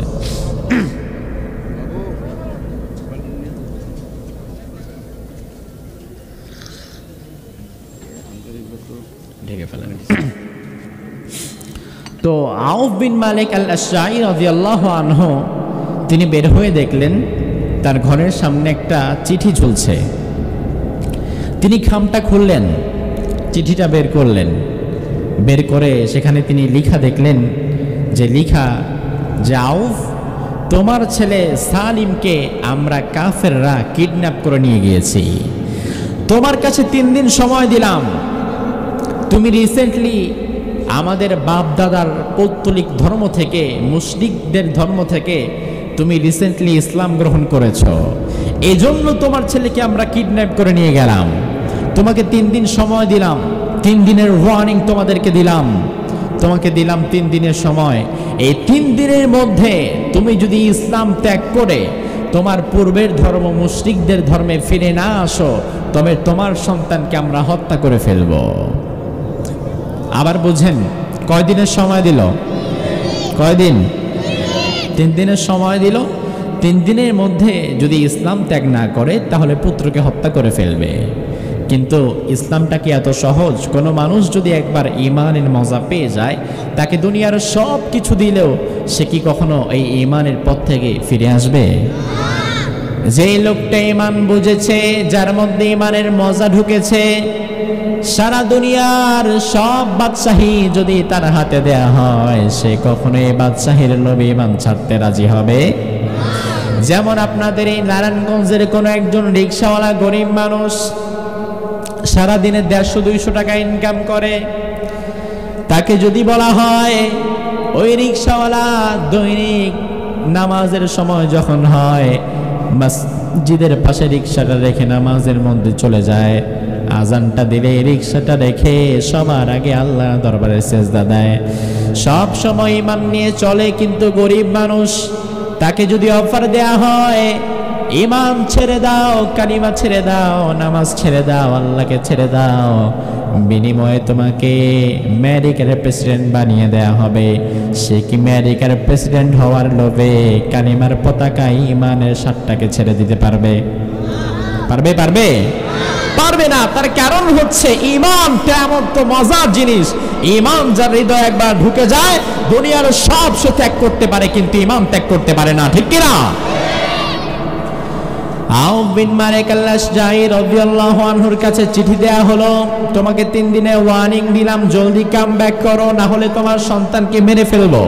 ঢেকে ফেলেন। তো আউফ বিন মালিক আল আশজাঈ রাদিয়াল্লাহু আনহু তিনি বের হয়ে দেখলেন তার ঘরের সামনে একটা চিঠি ঝুলছে। তিনি খামটা খুললেন, চিঠিটা বের করলেন, বের করে সেখানে তিনি লিখা দেখলেন, যে লিখা যে আউফ তোমার ছেলে সালিমকে আমরা কাফেররা কিডন্যাপ করে নিয়ে গিয়েছি, তোমার কাছে তিন দিন সময় দিলাম, তুমি রিসেন্টলি আমাদের বাপ দাদার পৌত্তলিক ধর্ম থেকে, মুশরিকদের ধর্ম থেকে তুমি রিসেন্টলি ইসলাম গ্রহণ করেছ, এই জন্য তোমার ছেলেকে আমরা কিডন্যাপ করে নিয়ে গেলাম, তোমাকে তিন দিন সময় দিলাম, তিন দিনের ওয়ার্নিং তোমাদেরকে দিলাম, তোমাকে দিলাম তিন দিনের সময়। এই তিন দিনের মধ্যে তুমি যদি ইসলাম ত্যাগ করে তোমার পূর্বের ধর্ম মুশরিকদের ধর্মে ফিরে না আসো, তবে তোমার সন্তানকে আমরা হত্যা করে ফেলব। আবার বুঝেন, কয়দিনের সময় দিল? কয়দিন? তিন দিনের সময় দিল। তিন দিনের মধ্যে যদি ইসলাম ত্যাগ না করে তাহলে পুত্রকে হত্যা করে ফেলবে। কিন্তু ইসলামটা কি এত সহজ? কোনো মানুষ যদি একবার ঈমানের মজা পেয়ে যায়, তাকে দুনিয়ার সব কিছু দিলেও সে কি কখনো এই ঈমানের পথ থেকে ফিরে আসবে? যে লোকটা ঈমান বুঝেছে, যার মধ্যে ঈমানের মজা ঢুকেছে, সারা দুনিয়ার সব বাদশাহী যদি তার হাতে দেয়া হয়, সে কখনো এই বাদশাহীর লোভে ঈমান ছাড়তে রাজি হবে? যেমন আপনাদের এই নারায়ণগঞ্জের কোনো একজন রিক্সাওয়ালা গরিব মানুষ সারাদিনে দেড়শো দুইশো টাকা ইনকাম করে, তাকে যদি বলা হয় ওই রিক্সাওয়ালা দৈনিক নামাজের সময় যখন হয় মসজিদের পাশে রিক্সাটা রেখে নামাজের মধ্যে চলে যায়, আজানটা দিলে রিক্সাটা রেখে সবার আগে আল্লাহর দরবারে সেজদা দেয়, সব সময় ঈমান নিয়ে চলে, কিন্তু গরিব মানুষ, তাকে যদি অফার দেয়া হয় ঈমান ছেড়ে দাও, কালিমা ছেড়ে দাও, নামাজ ছেড়ে দাও, আল্লাহকে ছেড়ে দাও, বিনিময়ে তোমাকে আমেরিকার প্রেসিডেন্ট বানিয়ে দেয়া হবে, সে কি আমেরিকার প্রেসিডেন্ট হওয়ার লোভে কালিমার পতাকা ঈমানের শার্টটাকে ছেড়ে দিতে পারবে? পারবে? পারবে? পারবে না। তার কারণ হচ্ছে ঈমানটা এমন তো মজার জিনিস, ঈমান যার হৃদয়ে একবার ঢুকে যায় দুনিয়ার সব সে ত্যাগ করতে পারে, কিন্তু ঈমান ত্যাগ করতে পারে না। ঠিক কিনা? আউফ বিন মালিক আল-আশজাঈ রাদিয়াল্লাহু আনহুর কাছে চিঠি দেয়া হলো, তোমাকে তিন দিনে ওয়ার্নিং দিলাম, জলদি কাম ব্যাক করো, না হলে তোমার সন্তানকে মেরে ফেলবো।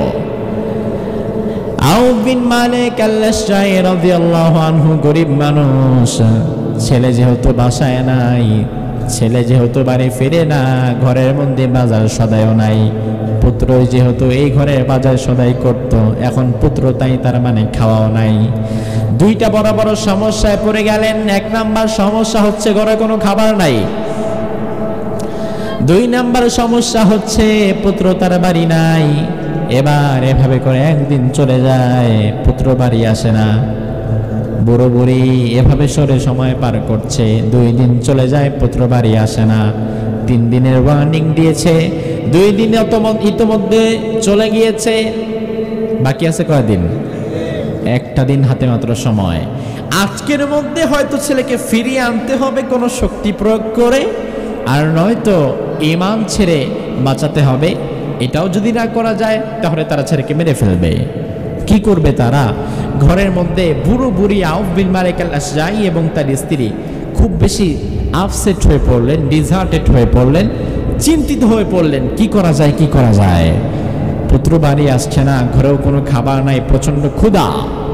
আউফ বিন মালিক আল-আশজাঈ রাদিয়াল্লাহু আনহু গরিব মানুষ, ছেলে যেহেতু বাসায় নাই, ছেলে যেহেতু বাড়ি ফিরে না, ঘরের মধ্যে বাজার সদাইও নাই, পুত্র যেহেতু এই ঘরে বাজার সদাই করত, এখন পুত্র তাই তার মানে খাওয়াও নাই, দুইটা বড় বড় সমস্যায় পড়ে গেলেন। এক নাম্বার সমস্যা হচ্ছে ঘরে কোনো খাবার নাই, দুই নাম্বার সমস্যা হচ্ছে পুত্র তার বাড়ি নাই। এবার এভাবে করে একদিন চলে যায়, পুত্র বাড়ি আসে না, বুড়ো বুড়ি এভাবে সরে সময় পার করছে, দুই দিন চলে যায়, পুত্র বাড়ি আসে না, তিন দিনের ওয়ার্নিং দিয়েছে, দুই দিন ইতোমধ্যে চলে গিয়েছে, বাকি আছে কয়দিন? একটা দিন হাতে মাত্র সময়। আজকের মধ্যে হয়তো ছেলেকে ফিরিয়ে আনতে হবে কোনো শক্তি প্রয়োগ করে, আর নয়তো ঈমান ছেড়ে বাঁচাতে হবে। এটাও যদি না করা যায় তাহলে তারা ছেলেকে মেরে ফেলবে। কি করবে তারা? ঘরের মধ্যে বুড়ো বুড়ি আউফ বিন মালিক আল-আশজাঈ এবং তার স্ত্রী খুব বেশি আপসেট হয়ে পড়লেন, ডিজার্টেড হয়ে পড়লেন, চিন্তিত হয়ে পড়লেন, কি করা যায় কি করা যায়। পুত্র বাড়ি আসছে না, ঘরেও কোনো খাবার নাই, প্রচন্ড ক্ষুধা,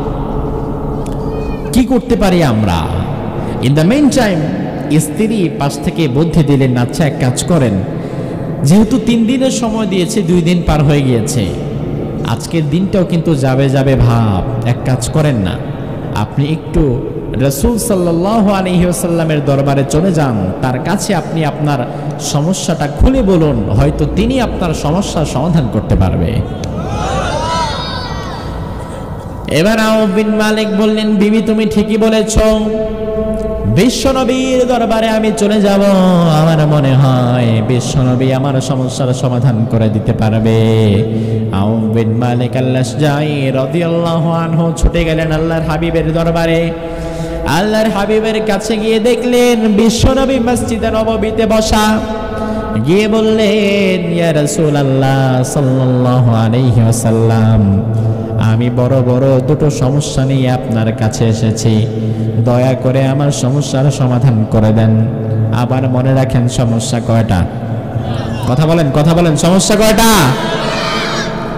কি করতে পারি আমরা? ইন দ্য মেইন টাইম স্ত্রী পাশ থেকে বুদ্ধি দিলেন, আচ্ছা এক কাজ করেন, যেহেতু তিন দিনের সময় দিয়েছে, দুই দিন পার হয়ে গিয়েছে, আজকের দিনটাও কিন্তু যাবে যাবে ভাব, এক কাজ করেন না, আপনি একটু রাসূল সাল্লাল্লাহু আলাইহি ওয়াসাল্লামের দরবারে চলে যান, তার কাছে আপনি আপনার সমস্যাটা খুলে বলুন, হয়তো তিনি আপনার সমস্যার সমাধান করতে পারবে। এবার আউফ বিন মালিক বললেন, বিবি তুমি ঠিকই বলেছ, বিশ্বনবীর দরবারে আমি চলে যাব, আমার মনে হয় বিশ্বনবী আমার সমস্যার সমাধান করে দিতে পারবে। আউফ বিন মালিক আল-আশজাঈ রাদিয়াল্লাহু আনহু ছুটে গেলেন আল্লাহর হাবিবের দরবারে। আল্লাহর হাবিবের কাছে গিয়ে দেখলেন বিশ্বনবী মসজিদে নববীতে বসা। গিয়ে বললেন, ইয়া রাসূলুল্লাহ সাল্লাল্লাহু আলাইহি ওয়াসাল্লাম, আমি বড় বড় দুটো সমস্যা নিয়ে আপনার কাছে এসেছি, দয়া করে আমার সমস্যার সমাধান করে দেন। আবার মনে রাখেন সমস্যা কয়টা? কথা বলেন কথা বলেন সমস্যা কয়টা?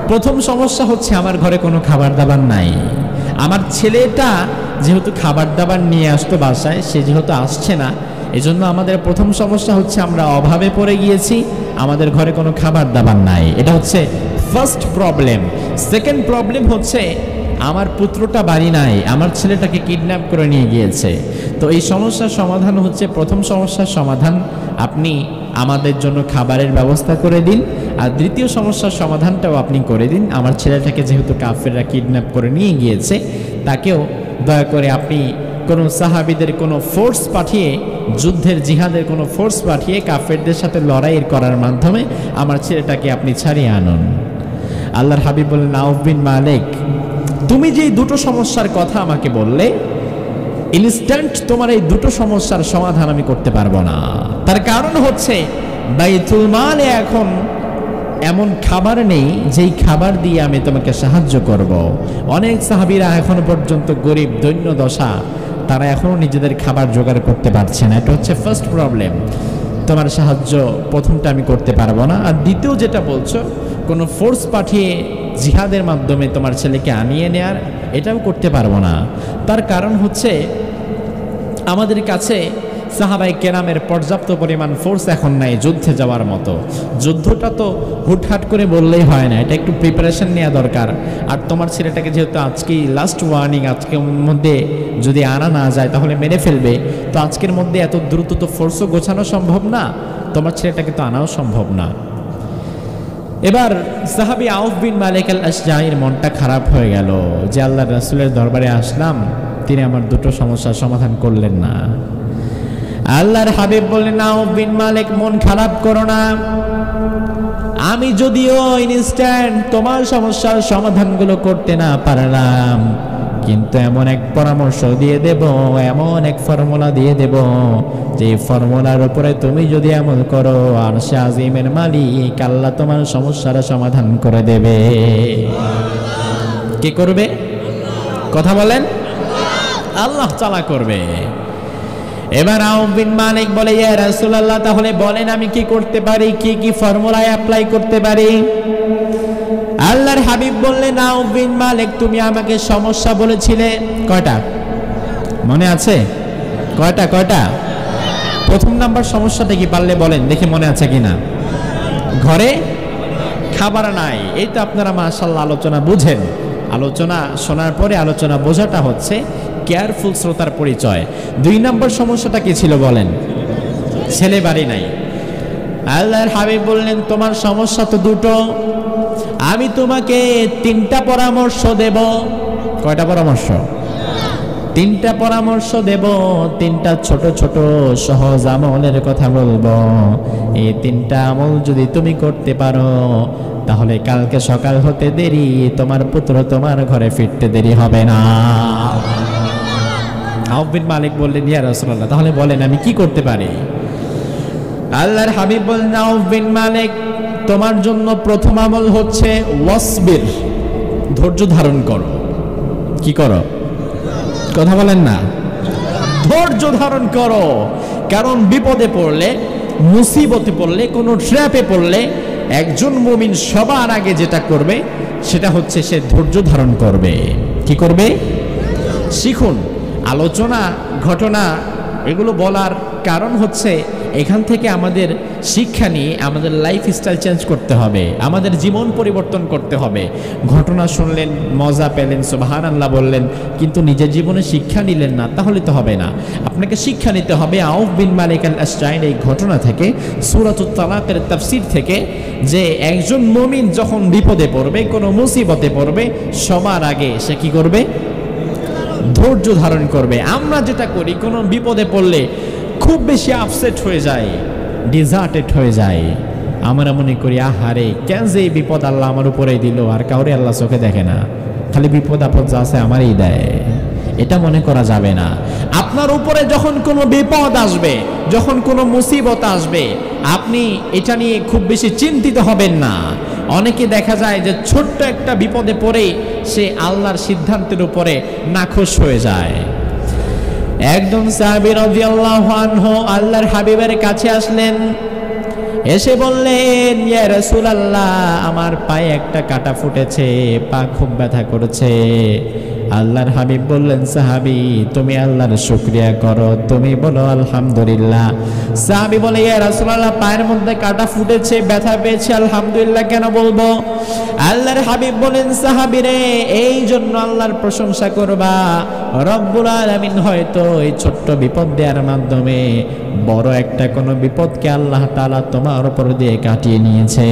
প্রথম সমস্যা হচ্ছে আমার ঘরে কোনো খাবার দাবার নাই। আমার ছেলেটা যেহেতু খাবার দাবার নিয়ে আসতো বাসায়, সে যেহেতু আসছে না, এজন্য আমাদের প্রথম সমস্যা হচ্ছে আমরা অভাবে পড়ে গিয়েছি, আমাদের ঘরে কোনো খাবার দাবার নাই। এটা হচ্ছে ফার্স্ট প্রবলেম। সেকেন্ড প্রবলেম হচ্ছে আমার পুত্রটা বাড়ি নাই, আমার ছেলেটাকে কিডন্যাপ করে নিয়ে গিয়েছে। তো এই সমস্যার সমাধান হচ্ছে, প্রথম সমস্যার সমাধান আপনি আমাদের জন্য খাবারের ব্যবস্থা করে দিন, আর দ্বিতীয় সমস্যার সমাধানটাও আপনি করে দিন। আমার ছেলেটাকে যেহেতু কাফেররা কিডন্যাপ করে নিয়ে গিয়েছে, তাকেও দয়া করে আপনি কোনো সাহাবীদের কোনো ফোর্স পাঠিয়ে, যুদ্ধের জিহাদের কোনো ফোর্স পাঠিয়ে কাফেরদের সাথে লড়াই করার মাধ্যমে আমার ছেলেটাকে আপনি ছাড়িয়ে আনুন। আল্লাহর হাবিব বললেন, আউফ বিন মালিক, তুমি যে দুটো সমস্যার কথা আমাকে বললে, ইনস্ট্যান্ট তোমার এই দুটো সমস্যার সমাধান আমি করতে পারবো না। তার কারণ হচ্ছে বাইতুল মালে এখন এমন খাবার নেই যেই খাবার দিয়ে আমি তোমাকে সাহায্য করব। অনেক সাহাবীরা এখনো পর্যন্ত গরিব দৈন্য দশা, তারা এখনো নিজেদের খাবার জোগাড় করতে পারছে না। এটা হচ্ছে ফার্স্ট প্রবলেম। তোমার সাহায্য প্রথমটা আমি করতে পারবো না। আর দ্বিতীয় যেটা বলছো, কোনো ফোর্স পাঠিয়ে জিহাদের মাধ্যমে তোমার ছেলেকে আনিয়ে নেয়ার, এটাও করতে পারবো না। তার কারণ হচ্ছে আমাদের কাছে সাহাবাই কেরামের পর্যাপ্ত পরিমাণ ফোর্স এখন নাই যুদ্ধে যাওয়ার মতো। যুদ্ধটা তো হুটহাট করে বললেই হয় না, এটা একটু প্রিপারেশন নেওয়া দরকার। আর তোমার ছেলেটাকে যেহেতু আজকেই লাস্ট ওয়ার্নিং, আজকের মধ্যে যদি আনা না যায় তাহলে মেরে ফেলবে, তো আজকের মধ্যে এত দ্রুত তো ফোর্সও গোছানো সম্ভব না, তোমার ছেলেটাকে তো আনাও সম্ভব না। এবার সাহাবী আউফ বিন মালিক আল আশজাঈর মনটা খারাপ হয়ে গেল যে আল্লাহর রাসূলের দরবারে আসলাম, তিনি আমার দুটো সমস্যার সমাধান করলেন না। আল্লাহর হাবিব বললেন, আউফ বিন মালিক, মন খারাপ করো না, আমি যদিও ইনস্ট্যান্ট তোমার সমস্যার সমাধানগুলো করতে না পারলাম, কিন্তু এমন এক পরামর্শ দিয়ে দেব, এমন এক ফর্মুলা দিয়ে দেব, যে ফর্মুলার উপরে তুমি যদি আমল করো, আরশে আজিমের মালিক আল্লাহ তোমার সমস্যার সমাধান করে দেবে। কি করবে? কথা বলেন। আল্লাহ তাআলা করবে। এবার আউফ বিন মালিক বলে, ইয়া রাসূলুল্লাহ, তাহলে বলেন আমি কি করতে পারি, কি কি ফর্মুলায় অ্যাপ্লাই করতে পারি? আল্লাহর হাবিব বললেন, আউফ বিন মালিক, তুমি আমাকে সমস্যা বলেছিলে কয়টা? মনে আছে? কয়টা কয়টা? প্রথম নাম্বার সমস্যাটা কি পারলে বলেন দেখি, মনে আছে কিনা? ঘরে খাবার নাই। এই তো আপনারা মাশাআল্লাহ আলোচনা বুঝেন। আলোচনা শোনার পরে আলোচনা বোঝাটা হচ্ছে কেয়ারফুল শ্রোতার পরিচয়। দুই নম্বর সমস্যাটা কি ছিল বলেন? ছেলে বাড়ি নাই। আল্লাহর হাবিব বললেন, তোমার সমস্যা তো দুটো, আমি তোমাকে তিনটা পরামর্শ দেব। কয়টা পরামর্শ? তিনটা পরামর্শ দেব। তিনটা ছোট ছোট সহজ আমলের কথা বলবো। এই তিনটা আমল যদি তুমি করতে পারো, তাহলে কালকে সকাল হতে দেরি, তোমার পুত্র তোমার ঘরে ফিরতে দেরি হবে না। আউফ বিন মালিক বললেন, ইয়া রাসূলুল্লাহ, তাহলে বলেন আমি কি করতে পারি? আল্লাহর হাবিব বললেন, আউফ বিন মালিক, তোমার জন্য প্রথম আমল হচ্ছে ওয়াসবির, ধৈর্য ধারণ করো। কি করো? কথা বলেন না। ধৈর্য ধারণ করো। কারণ বিপদে পড়লে, মুসিবতে পড়লে, কোনো ট্র্যাপে পড়লে একজন মুমিন সবার আগে যেটা করবে সেটা হচ্ছে সে ধৈর্য ধারণ করবে। কি করবে? শিখুন। আলোচনা, ঘটনা এগুলো বলার কারণ হচ্ছে এখান থেকে আমাদের শিক্ষা নিয়ে আমাদের লাইফস্টাইল চেঞ্জ করতে হবে, আমাদের জীবন পরিবর্তন করতে হবে। ঘটনা শুনলেন, মজা পেলেন, সুবহানাল্লাহ বললেন, কিন্তু নিজের জীবনে শিক্ষা নিলেন না, তাহলে তো হবে না। আপনাকে শিক্ষা নিতে হবে আউফ বিন মালিক আল আশজাঈর এই ঘটনা থেকে, সূরাতুত তালাকের তাফসীর থেকে, যে একজন মুমিন যখন বিপদে পড়বে, কোনো মুসিবতে পড়বে, সবার আগে সে কি করবে? ধৈর্য ধারণ করবে। আমরা যেটা করি, কোনো বিপদে পড়লে খুব বেশি আপসেট হয়ে যায়, ডিজার্টেড হয়ে যায়। আমরা মনে করি, আহারে কেন যে এই বিপদ আল্লাহ আমার উপরেই দিল, আর কাউরে আল্লাহ চোখে দেখে না, খালি বিপদ আপদ যা আছে আমারই দেয়। এটা মনে করা যাবে না। আপনার উপরে যখন কোনো বিপদ আসবে, যখন কোনো মুসিবত আসবে, আপনি এটা নিয়ে খুব বেশি চিন্তিত হবেন না। অনেকে দেখা যায় যে ছোট্ট একটা বিপদে পড়ে সে আল্লাহর সিদ্ধান্তের উপরে নাখোশ হয়ে যায়। একজন সাহাবী রাদিয়াল্লাহু আনহু আল্লাহর হাবিবের কাছে আসলেন। এসে বললেন, ইয়া রাসূলুল্লাহ, আমার পায়ে একটা কাটা ফুটেছে, পা খুব ব্যথা করেছে। আল্লাহর হাবিব বললেন, সাহাবী, তুমি আল্লাহর শুকরিয়া করো, তুমি বলো আলহামদুলিল্লাহ। সাহাবী বলে, ইয়া রাসূলুল্লাহ, পায়ের মধ্যে কাটা ফুটেছে, ব্যথা পেয়েছে, আলহামদুলিল্লাহ কেন বলবো? আল্লাহর হাবিব বলেন, সাহাবী রে, এই জন্য আল্লাহর প্রশংসা করবা। রব্বুল আলামিন হয়তো এই ছোট্ট বিপদ দেওয়ার মাধ্যমে বড় একটা কোনো বিপদকে আল্লাহ তাআলা তোমার উপর দিয়ে কাটিয়ে নিয়েছে।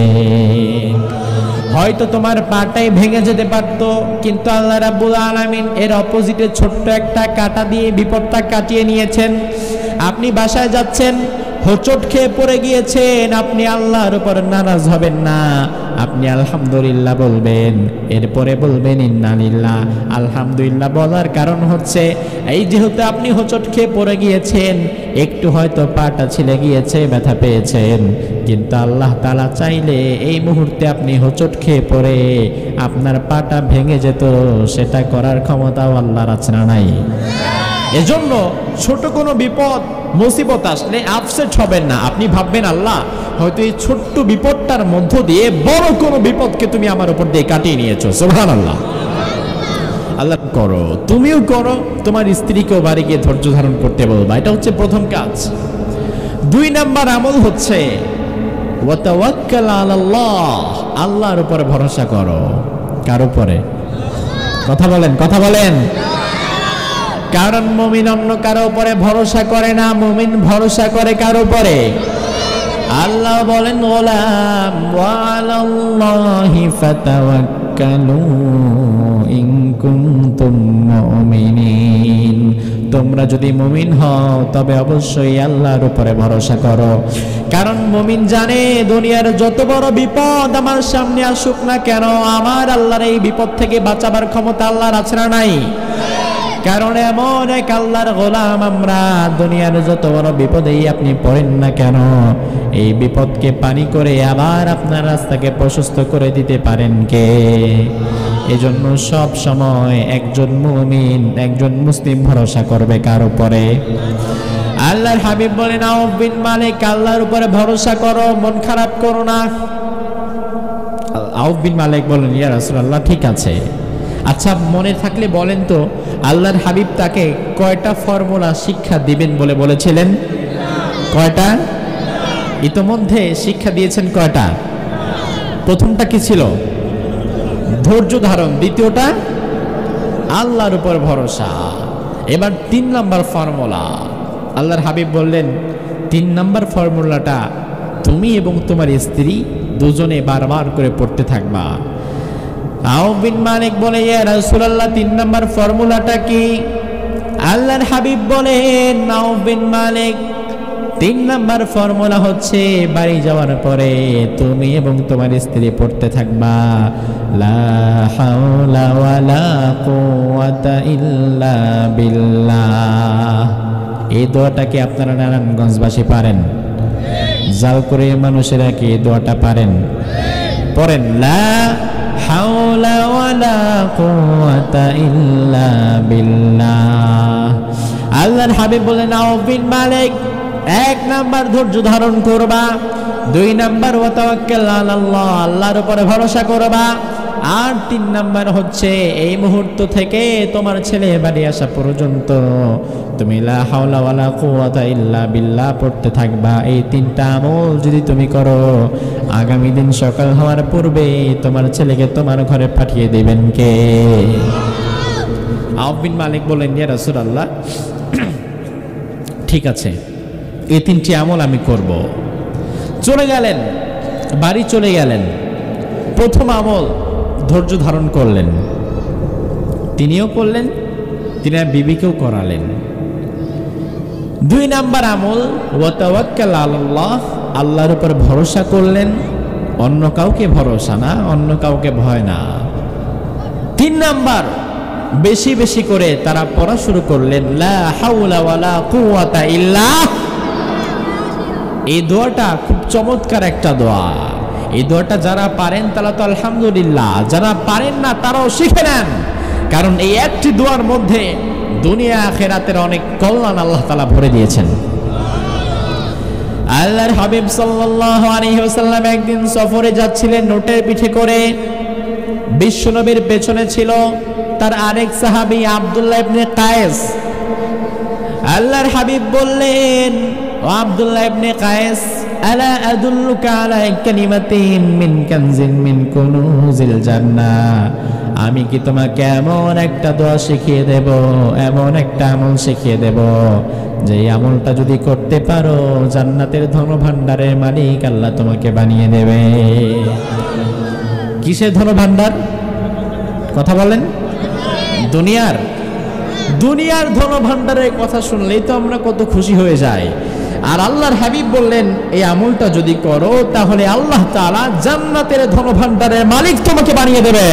হয়তো তোমার পাটাই ভেঙে যেতে পারতো, কিন্তু আল্লাহ রাব্বুল আলামিন এর অপোজিটে ছোট্ট একটা কাটা দিয়ে বিপদটা কাটিয়ে নিয়েছেন। আপনি বাসায় যাচ্ছেন, হোঁচট খেয়ে পড়ে গিয়েছেন, আপনি আল্লাহর উপর নারাজ হবেন না, আপনি আলহামদুলিল্লাহ বলবেন, এরপরে বলবেন ইন্নালিল্লাহ। আলহামদুলিল্লাহ বলার কারণ হচ্ছে, এই যেহেতু আপনি হোঁচট খেয়ে পড়ে গিয়েছেন, একটু হয়তো পাটা ছিলে গিয়েছে, ব্যথা পেয়েছেন, কিন্তু আল্লাহ তাআলা চাইলে এই মুহূর্তে আপনি হোঁচট খেয়ে পড়ে আপনার পাটা ভেঙে যেত, সেটা করার ক্ষমতাও আল্লাহর আছে না নাই? এজন্য ছোট কোনো বিপদ মুসিবত আসলে আপসেট হবেন না। আপনি ভাববেন, আল্লাহ হয়তো এই ছোট্ট বিপদটার মধ্য দিয়ে বড় কোনো বিপদকে তুমি আমার উপর দিয়ে কাটিয়ে নিয়েছো। সুবহানাল্লাহ। আল্লাহ করো, তুমিও করো, তোমার স্ত্রীকেও বাড়ি গিয়ে ধৈর্য ধারণ করতে বলবা। এটা হচ্ছে প্রথম কাজ। দুই নাম্বার আমল হচ্ছে ওয়া তাওয়াক্কাল আলাল্লাহ, আল্লাহর উপরে ভরসা করো। কার উপরে? কথা বলেন, কথা বলেন। কারণ মুমিন অন্য কারো উপরে ভরসা করে না, মুমিন ভরসা করে কার উপরে? আল্লাহ বলেন, গোলাম ওয়া আলাল্লাহি ফাতাওয়াক্কালু ইন কুনতুম মুমিনিন, তোমরা যদি মুমিন হও তবে অবশ্যই আল্লাহর উপরে ভরসা করো। কারণ মুমিন জানে, দুনিয়ার যত বড় বিপদ আমার সামনে আসুক না কেন, আমার আল্লাহর এই বিপদ থেকে বাঁচাবার ক্ষমতা আল্লাহর আছে না নাই? কারণ এমন এক আল্লাহর গোলাম আমরা, দুনিয়ার যত বড় বিপদেই আপনি পড়েন না কেন, এই বিপদকে পানি করে আবার আপনার রাস্তাকে প্রশস্ত করে দিতে পারেন কে? এজন্য সব সময় একজন মুমিন, একজন মুসলিম ভরসা করবে কার উপরে? আল্লাহর হাবিব বলেন, আউফ বিন মালিক, আল্লাহর উপরে ভরসা করো, মন খারাপ করো না। আউফ বিন মালিক বলেন, ইয়া রাসূলুল্লাহ, ঠিক আছে। আচ্ছা, মনে থাকলে বলেন তো, আল্লাহর হাবিব তাকে কয়টা ফর্মুলা শিক্ষা দিবেন বলে বলেছিলেন? কয়টা? ইতোমধ্যে শিক্ষা দিয়েছেন কয়টা? প্রথমটা কি ছিল? ধৈর্য ধারণ। দ্বিতীয়টা আল্লাহর উপর ভরসা। এবার তিন নাম্বার ফর্মুলা আল্লাহর হাবিব বললেন, তিন নাম্বার ফর্মুলাটা তুমি এবং তোমার স্ত্রী দুজনে বারবার করে পড়তে থাকবা। আউফ বিন মালিক বলে, ইয়া রাসূলুল্লাহ, তিন নাম্বার ফর্মুলাটা কি? আল্লাহর হাবিব বলেন, আউফ বিন মালিক, তিন নাম্বার ফর্মুলা হচ্ছে বাড়ি যাওয়ার পরে তুমি এবং তোমার স্ত্রী পড়তে থাকবা, লা হাওলা ওয়ালা কুওয়াতা ইল্লা বিল্লাহ। এই দোয়াটা কি আপনারা নারায়ণগঞ্জবাসী পারেন? জালকুড়ি মানুষেরা কি এই দোয়াটা পারেন? পড়েন, লা হাওলা ওয়ালা কুওয়াতা ইল্লা বিল্লাহ। আল্লাহর হাবিব বলেন, আউফ বিন মালিক, এক নাম্বার ধৈর্য ধারণ করবা, দুই নাম্বার ওয়া তাওয়াক্কাল আলাল্লাহ, আল্লাহর উপরে ভরসা করবা, আর তিন নাম্বার হচ্ছে এই মুহূর্ত থেকে তোমার ছেলে বাড়ি আসা পর্যন্ত তুমি লা হাওলা ওয়ালা কুওয়াতা ইল্লা বিল্লাহ পড়তে থাকবা। এই তিনটা আমল যদি তুমি করো, আগামী দিন সকাল হওয়ার পূর্বে তোমার ছেলেকে তোমার ঘরে পাঠিয়ে দেবেন কে? আউফ বিন মালিক বলেন, ইয়া রাসূলুল্লাহ, ঠিক আছে, এই তিনটি আমল আমি করব। চলে গেলেন, বাড়ি চলে গেলেন। প্রথম আমল ধৈর্য ধারণ করলেন, তিনিও করলেন, তিনি বিবিকেও করালেন। দুই নাম্বার আমল ওয়া তাওয়াক্কাল আলাল্লাহ, আল্লাহর উপর ভরসা করলেন, অন্য কাউকে ভরসা না, অন্য কাউকে ভয় না। তিন নাম্বার বেশি বেশি করে তারা পড়া শুরু করলেন, লা হাওলা ওয়ালা কুওয়াতা ইল্লা। এই দোয়াটা খুব চমৎকার একটা দোয়া। এই দোয়াটা যারা পারেন তারা তো আলহামদুলিল্লাহ, যারা পারেন না তারাও শিখে নেন, কারণ এই একটি দোয়ার মধ্যে দুনিয়া আখিরাতের অনেক কল্যাণ আল্লাহ তাআলা ভরে দিয়েছেন। আল্লাহর হাবিব সাল্লাল্লাহু আলাইহি ওয়াসাল্লাম একদিন সফরে যাচ্ছিলেন নোটের পিঠে করে। বিশ্বনবীর পেছনে ছিল তার আরেক সাহাবী আব্দুল্লাহ ইবনে কায়েস। আল্লাহর হাবিব বললেন, ও আব্দুল্লাহ ইবনে কায়েস, আলা আদুল্লুকা আলা কালিমাতিন মিন কানজিন মিন কুনুজিল জান্নাহ, আমি কি তোমাকে এমন একটা দোয়া শিখিয়ে দেব, এমন একটা আমল শিখিয়ে দেব, যে আমলটা যদি করতে পারো জান্নাতের ধনভাণ্ডারের মালিক আল্লাহ তোমাকে বানিয়ে দেবে। কিসের ধনভাণ্ডার কথা বলেন? দুনিয়ার দুনিয়ার ধনভাণ্ডারের কথা শুনলেই তো আমরা কত খুশি হয়ে যাই। আর আল্লাহর হাবিব বললেন, এই আমলটা যদি করো তাহলে আল্লাহ তাআলা জান্নাতের ধনভাণ্ডারের মালিক তোমাকে বানিয়ে দেবে।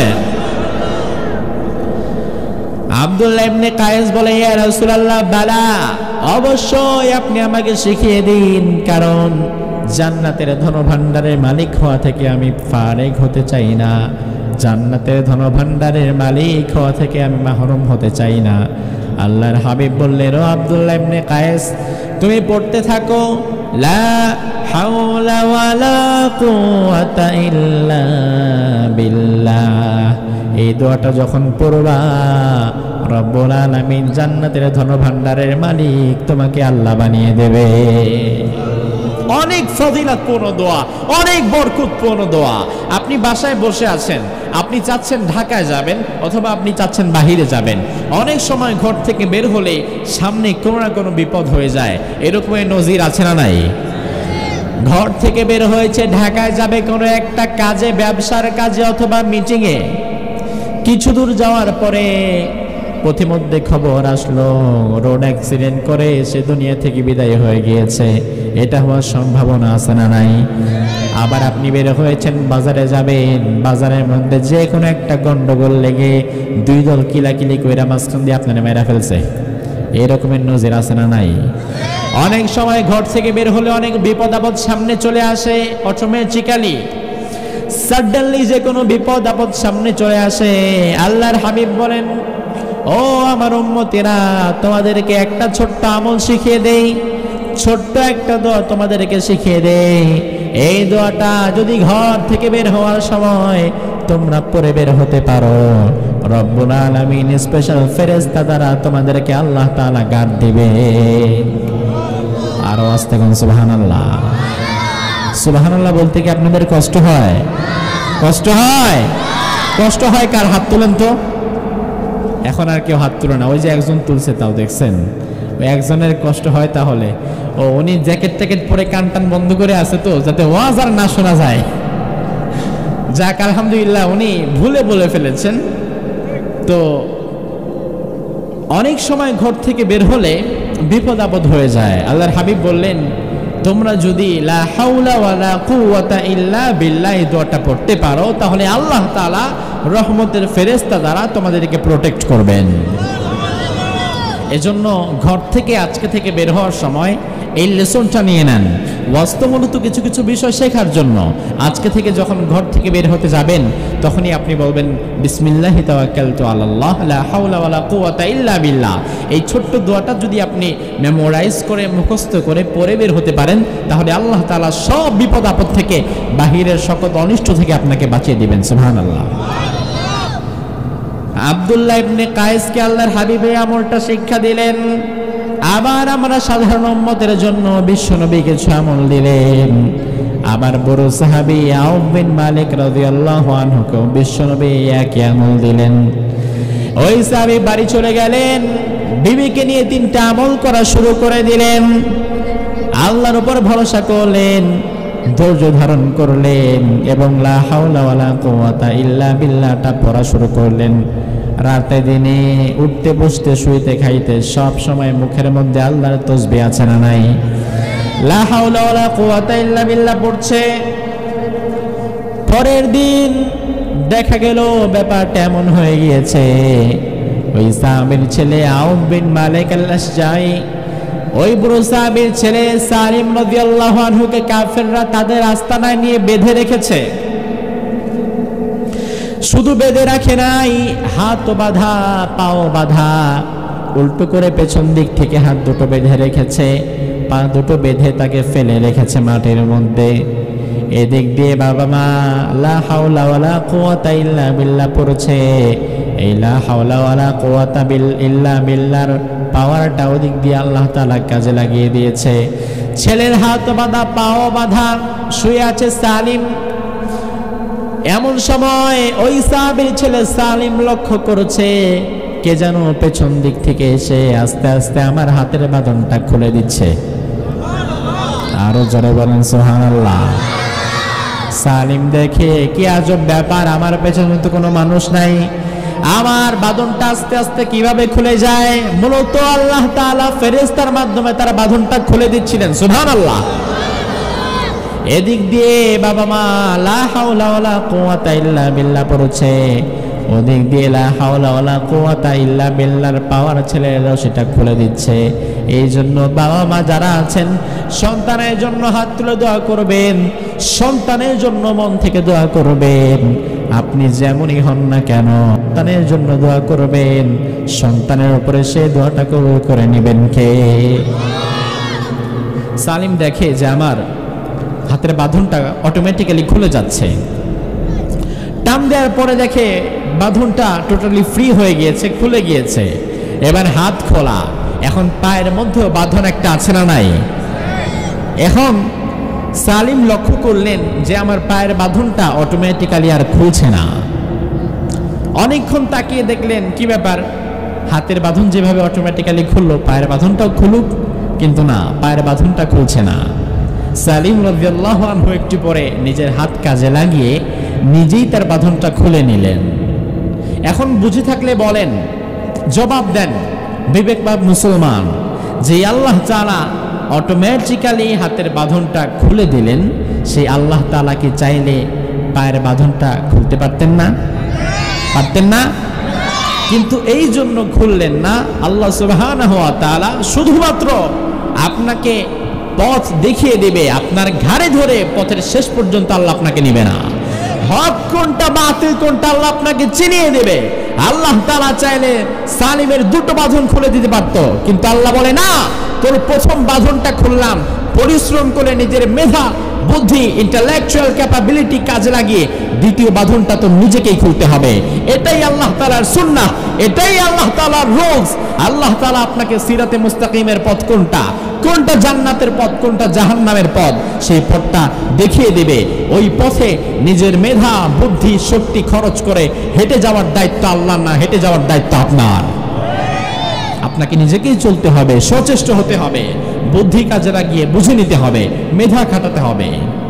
আব্দুল্লাহ ইবনে কায়েস বলে, ইয়া রাসূলুল্লাহ, বালা, অবশ্যই আপনি আমাকে শিখিয়ে দিন, কারণ জান্নাতের ধনভাণ্ডারের মালিক হওয়া থেকে আমি ফারেক হতে চাই না, জান্নাতের ধনভাণ্ডারের মালিক হওয়া থেকে আমি মাহরুম হতে চাই না। আল্লাহর হাবিব বললেন, ও আব্দুল্লাহ ইবনে কায়েস, তুমি পড়তে থাকো, লা হাওলা ওয়ালা কুওয়াতা ইল্লা বিল্লাহ। এই দোয়াটা যখন পড়বা, রব্বুল আলামিন জান্নাতের ধনভাণ্ডারের মালিক তোমাকে আল্লাহ বানিয়ে দেবে। অনেক ফজিলতপূর্ণ দোয়া, অনেক বরকতপূর্ণ দোয়া। আপনি বাসায় বসে আছেন, আপনি চাচ্ছেন ঢাকায় যাবেন অথবা আপনি চাচ্ছেন বাহিরে যাবেন, অনেক সময় ঘর থেকে বের হলে সামনে কোনো না কোনো বিপদ হয়ে যায়। এরকমের নজির আছে না নাই? ঘর থেকে বের হয়েছে, ঢাকায় যাবে কোনো একটা কাজে, ব্যবসার কাজে অথবা মিটিংয়ে। কিছু দূর যাওয়ার পরে পথিমধ্যে খবর আসলো রোড অ্যাক্সিডেন্ট করে সে দুনিয়া থেকে বিদায় হয়ে গিয়েছে। এটা হওয়ার সম্ভাবনা আছে না নাই? আবার আপনি বের হয়েছেন, বাজারে যাবেন, বাজারের মধ্যে যে কোনো একটা গন্ডগোল লেগে দুই দল কিলাকিলি কইরা মাঝখান দিয়ে আপনারা মেরা ফেলছে। এরকমের নজির আছে না নাই? অনেক সময় ঘর থেকে বের হলে অনেক বিপদ আপদ সামনে চলে আসে, অটোমেটিক্যালি সাডেনলি যে কোনো বিপদ আপদ সামনে চলে আসে। আল্লাহর হাবিব বলেন, ও আমার উম্মতেরা, তোমাদেরকে একটা ছোট্ট আমল শিখিয়ে দেই, ছোট্ট একটা দোয়া তোমাদেরকে শিখিয়ে দেই। এই দোয়াটা যদি ঘর থেকে বের হওয়ার সময় তোমরা পড়ে বের হতে পারো, রব্বুল আলামিন স্পেশাল ফেরেশতা দ্বারা তোমাদেরকে আল্লাহ তাআলা গার্ড দিবে। আরো আস্তে কোন সুবহানাল্লাহ। সুবহানাল্লাহ বলতে কি আপনাদের কষ্ট হয়? কষ্ট হয়? কষ্ট হয় কার? হাত তোলেন তো। এখন আর কেউ হাত তুলে না, ওই যে একজন তুলছে, তাও দেখছেন। ওই একজনের কষ্ট হয় তাহলে, ও উনি জ্যাকেট ট্যাকেট পরে কান টান বন্ধ করে আছে তো, যাতে ওয়াজ আর না শোনা যায়। যাক, আলহামদুলিল্লাহ, উনি ভুলে বলে ফেলেছেন। তো অনেক সময় ঘর থেকে বের হলে বিপদ আপদ হয়ে যায়। আল্লাহর হাবিব বললেন, তোমরা যদি লা হাওলা ওয়ালা কুওয়াতা ইল্লা বিল্লাহ এই দোয়াটা পড়তে পারো, তাহলে আল্লাহ তাআলা রহমতের ফেরেশতা দ্বারা তোমাদেরকে প্রোটেক্ট করবেন। এজন্য ঘর থেকে আজকে থেকে বের হওয়ার সময় এই লেসনটা নিয়ে নেন, বাস্তবমূলত কিছু কিছু বিষয় শেখার জন্য। আজকে থেকে যখন ঘর থেকে বের হতে যাবেন, তখনই আপনি বলবেন, বিসমিল্লাহি তাওয়াক্কালতু আলাল্লাহ লা হাওলা ওয়ালা কুওয়াতা ইল্লা বিল্লাহ। এই ছোট্ট দোয়াটা যদি আপনি মেমোরাইজ করে, মুখস্থ করে পড়ে বের হতে পারেন, তাহলে আল্লাহ তাআলা সব বিপদ আপদ থেকে, বাহিরের সকল অনিষ্ট থেকে আপনাকে বাঁচিয়ে দিবেন। সুবহানাল্লাহ। আব্দুল্লাহ ইবনে কায়েসকে আল্লাহর হাবিব এই আমলটা শিক্ষা দিলেন। আবার আমরা সাধারণ উম্মতের জন্য বিশ্বনবী কিছু আমল দিলেন। আবার বড় সাহাবী আউফ বিন মালিক রাদিয়াল্লাহু আনহুকে বিশ্বনবী একই আমল দিলেন। ওই সাহাবী বাড়ি চলে গেলেন, বিবিকে নিয়ে তিনটা আমল করা শুরু করে দিলেন। আল্লাহর উপর ভরসা করলেন, ধৈর্য ধারণ করলেন এবং লা হাওলা ওয়ালা কুওয়াতা ইল্লা বিল্লাহটা পড়া শুরু করলেন। রাতে দিনে উঠতে বসতে শুইতে খাইতে সব সময় মুখের মধ্যে আল্লাহর তাসবিহ আছে না নাই? লা হাওলা ওয়ালা কুওয়াতা ইল্লা বিল্লাহ পড়ছে। পরের দিন দেখা গেল ব্যাপারটা এমন হয়ে গিয়েছে, ওই সাহাবীর ছেলে আউফ বিন মালিক আল-আশজাই, ওই বুড়ো সাহাবীর ছেলে সালিম রাদিয়াল্লাহু আনহুকে কাফেররা তাদের আস্তানায় নিয়ে বেঁধে রেখেছে। শুধু বেঁধে রাখে নাই, হাত বাঁধা, পাও বাঁধা, উল্টো করে পেছন দিক থেকে হাত দুটো বেঁধে রেখেছে। পা দুটো বেঁধে তাকে ফেলে রেখেছে মাটির মধ্যে। এদিক দিয়ে বাবা মা লা হাওলা ওয়ালা কুওয়াতা ইল্লা বিল্লাহ পড়ছে। এই লা হাওলা ওয়ালা কুওয়াতা বিল ইল্লা বিল্লাহর পাওয়ারটা ওদিক দিয়ে আল্লাহ তাআলা কাজে লাগিয়ে দিয়েছে। ছেলের হাত বাঁধা, পাও বাঁধা, শুয়ে আছে সালিম। এমন সময় ওই সাহাবীর ছেলে সালিম লক্ষ্য করেছে কে যেন পেছন দিক থেকে এসে আস্তে আস্তে আমার হাতের বাঁধনটা খুলে দিচ্ছে। আরো জোরে বলেন সুবহানাল্লাহ। সালিম দেখে কি আজব ব্যাপার, আমার পেছনে তো কোনো মানুষ নাই, আমার বাঁধনটা আস্তে আস্তে কিভাবে খুলে যায়? মূলত আল্লাহ তাআলা ফেরেশতার মাধ্যমে তার বাঁধনটা খুলে দিচ্ছিলেন। সুবহানাল্লাহ। এদিক দিয়ে বাবা মা লা হাওলা ওয়ালা কুওয়াতা ইল্লা বিল্লাহ পড়ছে, ওদিক দিয়ে লা হাওলা ওয়ালা কুওয়াতা ইল্লা বিল্লাহর পাওয়ার ছেলেরাও সেটা খুলে দিচ্ছে। এই জন্য বাবা মা যারা আছেন সন্তানের জন্য হাত তুলে দোয়া করবেন, সন্তানের জন্য মন থেকে দোয়া করবেন। আপনি যেমনই হন না কেন সন্তানের জন্য দোয়া করবেন, সন্তানের উপরে সে দোয়াটা কবুল করে নেবেন কে? সালিম দেখে যে আমার হাতের বাঁধনটা অটোমেটিক্যালি খুলে যাচ্ছে। টান দেওয়ার পরে দেখে বাঁধনটা টোটালি ফ্রি হয়ে গিয়েছে, খুলে গিয়েছে। এবার হাত খোলা, এখন পায়ের মধ্যেও বাঁধন একটা আছে না নাই? এখন সালিম লক্ষ্য করলেন যে আমার পায়ের বাঁধনটা অটোমেটিক্যালি আর খুলছে না। অনেকক্ষণ তাকিয়ে দেখলেন কি ব্যাপার, হাতের বাঁধন যেভাবে অটোমেটিক্যালি খুললো পায়ের বাঁধনটাও খুলুক, কিন্তু না, পায়ের বাঁধনটা খুলছে না। সালিম রাদিয়াল্লাহু আনহু একটু পরে নিজের হাত কাজে লাগিয়ে নিজেই তার বাঁধনটা খুলে নিলেন। এখন বুঝে থাকলে বলেন, জবাব দেন বিবেকবান মুসলমান, যে আল্লাহ তাআলা অটোমেটিক্যালি হাতের বাঁধনটা খুলে দিলেন, সেই আল্লাহ তাআলা কি চাইলে পায়ের বাঁধনটা খুলতে পারতেন না? পারতেন না? কিন্তু এই জন্য খুললেন না। আল্লাহ সুবহানাহু ওয়া তাআলা শুধুমাত্র আপনাকে পথ দেখিয়ে দেবে, আপনার ঘাড়ে ধরে পথের শেষ পর্যন্ত আল্লাহ আপনাকে নিবে না। হক কোনটা বাতিল কোনটা আল্লাহ আপনাকে চিনিয়ে দেবে। আল্লাহ তাআলা চাইলে সালিমের দুটো বাঁধন খুলে দিতে পারত, কিন্তু আল্লাহ বলে না, তোর প্রথম বাঁধনটা খুললাম, পরিশ্রম করে নিজের মেধা, বুদ্ধি, ইন্টেলেকচুয়াল ক্যাপাবিলিটি কাজে লাগিয়ে দ্বিতীয় বাঁধনটা তো নিজেকেই খুলতে হবে। এটাই আল্লাহ তাআলার সুন্নাহ, এটাই আল্লাহ তাআলার রুলস। আল্লাহ তাআলা আপনাকে সিরাতে মুস্তাকিমের পথ কোনটা, কোনটা জান্নাতের পথ, কোনটা জাহান্নামের পথ, সেই পথটা দেখিয়ে দেবে। ওই পথে নিজের মেধা, বুদ্ধি, শক্তি খরচ করে হেঁটে যাওয়ার দায়িত্ব আল্লাহর না, হেঁটে যাওয়ার দায়িত্ব আপনার। আপনাকে নিজেকেই চলতে হবে, সচেষ্ট হতে হবে, বুদ্ধি কাজে লাগিয়ে বুঝে নিতে হবে, মেধা খাটাতে হবে।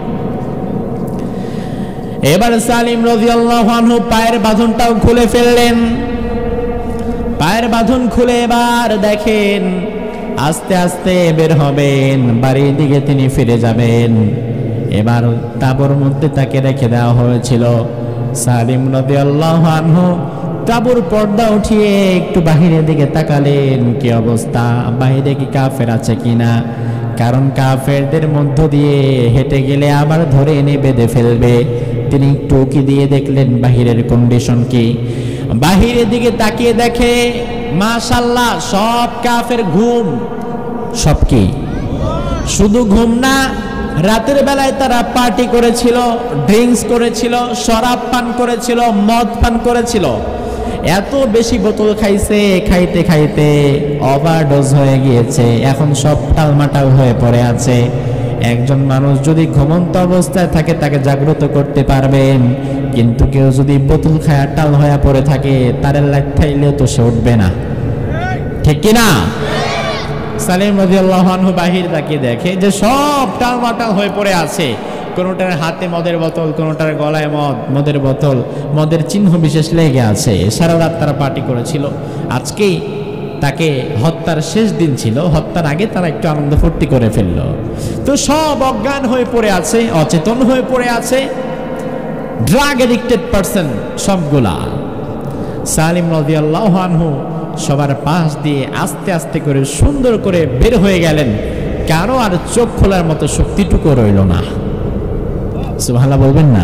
এবার সালিম রাদিয়াল্লাহু আনহু পায়ের বাঁধনটাও খুলে ফেললেন। পায়ের বাঁধন খুলে এবার দেখেন আস্তে আস্তে বের হবেন, বাড়ির দিকে তিনি ফিরে যাবেন। এবার তাঁবুর মধ্যে তাকে রেখে দেওয়া হয়েছিল। সালিম রাদিয়াল্লাহু আনহু তাঁবুর পর্দা উঠিয়ে একটু বাহিরের দিকে তাকালেন, কি অবস্থা, বাহিরে কি কাফের আছে কিনা, কারণ কাফেরদের মধ্য দিয়ে হেঁটে গেলে আবার ধরে এনে বেঁধে ফেলবে। তিনি একটু উকি দিয়ে দেখলেন বাহিরের কন্ডিশন কি। বাহিরের দিকে তাকিয়ে দেখে মাশাআল্লাহ সব কাফের ঘুম। সব কি? শুধু ঘুম না, রাতের বেলায় তারা পার্টি করেছিল, ড্রিঙ্কস করেছিল, শরাব পান করেছিল, মদ পান করেছিল। এত বেশি বোতল খাইছে, খাইতে খাইতে ওভারডোজ হয়ে গিয়েছে। এখন সব টালমাটাল হয়ে পড়ে আছে। একজন মানুষ যদি ঘুমন্ত অবস্থায় থাকে তাকে জাগ্রত করতে পারবেন, কিন্তু কেউ যদি বোতল খায়া টাল হয়ে পড়ে থাকে তার লাইট খাইলেও তো সে উঠবে না, ঠিক কিনা? সালিম রাদিয়াল্লাহু আনহু বাহির তাকিয়ে দেখে যে সব টালমাটাল হয়ে পড়ে আছে। কোনোটার হাতে মদের বোতল, কোনোটার গলায় মদ, মদের বোতল, মদের চিহ্ন বিশেষ লেগে আছে। সারা রাত তারা পার্টি করেছিল। আজকেই তাকে হত্যার শেষ দিন ছিল, হত্যার আগে তারা একটু আনন্দ ফুর্তি করে ফেলল। তো সব অজ্ঞান হয়ে পড়ে আছে, অচেতন হয়ে পড়ে আছে, ড্রাগ এডিক্টেড পারসন সবগুলা। সালিম রাদিয়াল্লাহু আনহু সবার পাশ দিয়ে আস্তে আস্তে করে সুন্দর করে বের হয়ে গেলেন। কারো আর চোখ খোলার মতো শক্তিটুকু রইল না। সুবহানাল্লাহ বলবেন না?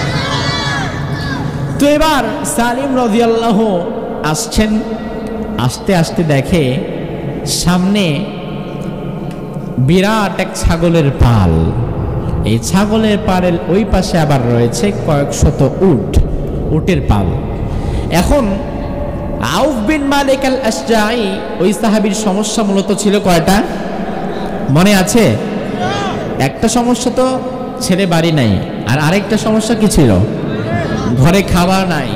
তো এবার সালিম রাদিয়াল্লাহু আসছেন, আস্তে আস্তে দেখে সামনে বিরাট এক ছাগলের পাল। এই ছাগলের পালের ওই পাশে আবার রয়েছে কয়েক শত উট, উটের পাল। এখন আউফ বিন মালিক আল আশজাঈ ওই সাহাবীর সমস্যা মূলত ছিল কয়টা মনে আছে? একটা সমস্যা তো ছেলে বাড়ি নাই, আর আরেকটা সমস্যা কি ছিল? ঘরে খাবার নাই।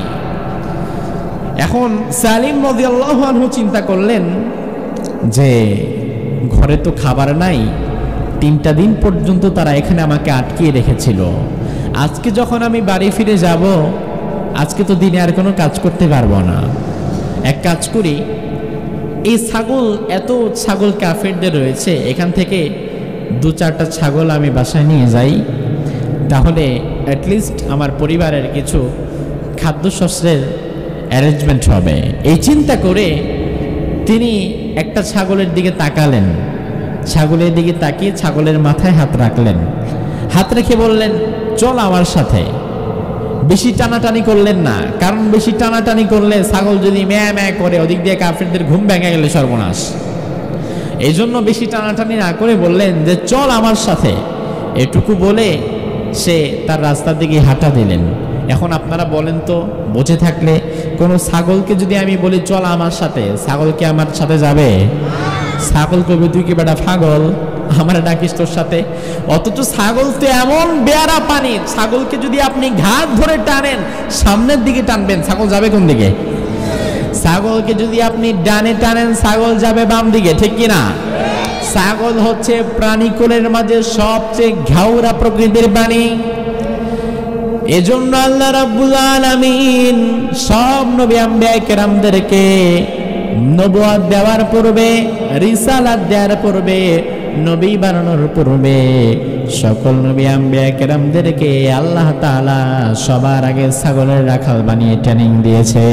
এখন সালিম রাদিয়াল্লাহু আনহু চিন্তা করলেন যে ঘরে তো খাবার নাই, তিনটা দিন পর্যন্ত তারা এখানে আমাকে আটকিয়ে রেখেছিল, আজকে যখন আমি বাড়ি ফিরে যাব, আজকে তো দিনে আর কোনো কাজ করতে পারবো না। এক কাজ করি, এই ছাগল, এত ছাগল কাফেরদের রয়েছে, এখান থেকে দু চারটা ছাগল আমি বাসায় নিয়ে যাই, তাহলে অ্যাটলিস্ট আমার পরিবারের কিছু খাদ্যশস্ত্রের অ্যারেঞ্জমেন্ট হবে। এই চিন্তা করে তিনি একটা ছাগলের দিকে তাকালেন, ছাগলের দিকে তাকিয়ে ছাগলের মাথায় হাত রাখলেন, হাত রেখে বললেন, চল আমার সাথে। বেশি টানাটানি করলেন না, কারণ বেশি টানাটানি করলে ছাগল যদি ম্যা ম্যা করে ওদিক দিয়ে কাফেরদের ঘুম ভেঙে গেলে সর্বনাশ। এই জন্য বেশি টানাটানি না করে বললেন যে চল আমার সাথে। এটুকু বলে সে তার রাস্তার দিকে হাঁটা দিলেন। এখন আপনারা বলেন তো, বসে থাকলে কোনো ছাগলকে যদি আমি বলি চল আমার সাথে, ছাগল কি আমার সাথে যাবে? ছাগল কবি তুই কি বেটা পাগল, আমার ডাকিস তোর সাথে? অথচ ছাগল তো এমন বেয়ারা পানি, ছাগলকে যদি আপনি ঘাট ধরে টানেন, সামনের দিকে টানবেন, ছাগল যাবে কোন দিকে? ছাগলকে যদি আপনি ডানে টানেন, ছাগল যাবে বাম দিকে, ঠিক কিনা? ছাগল হচ্ছে প্রাণীকুলের মাঝে সবচেয়ে ঘাউরা প্রকৃতির প্রাণী। এজন্য আল্লাহ রাব্বুল আলামিন সব নবী আম্বিয়া কেরামদেরকে নবুয়ত দেওয়ার পূর্বে, রিসালাত দেওয়ার পূর্বে, নবী বানানোর পূর্বে সকল নবী আম্বিয়া কেরামদেরকে আল্লাহ তাআলা সবার আগে ছাগলের রাখাল বানিয়ে ট্রেনিং দিয়েছে।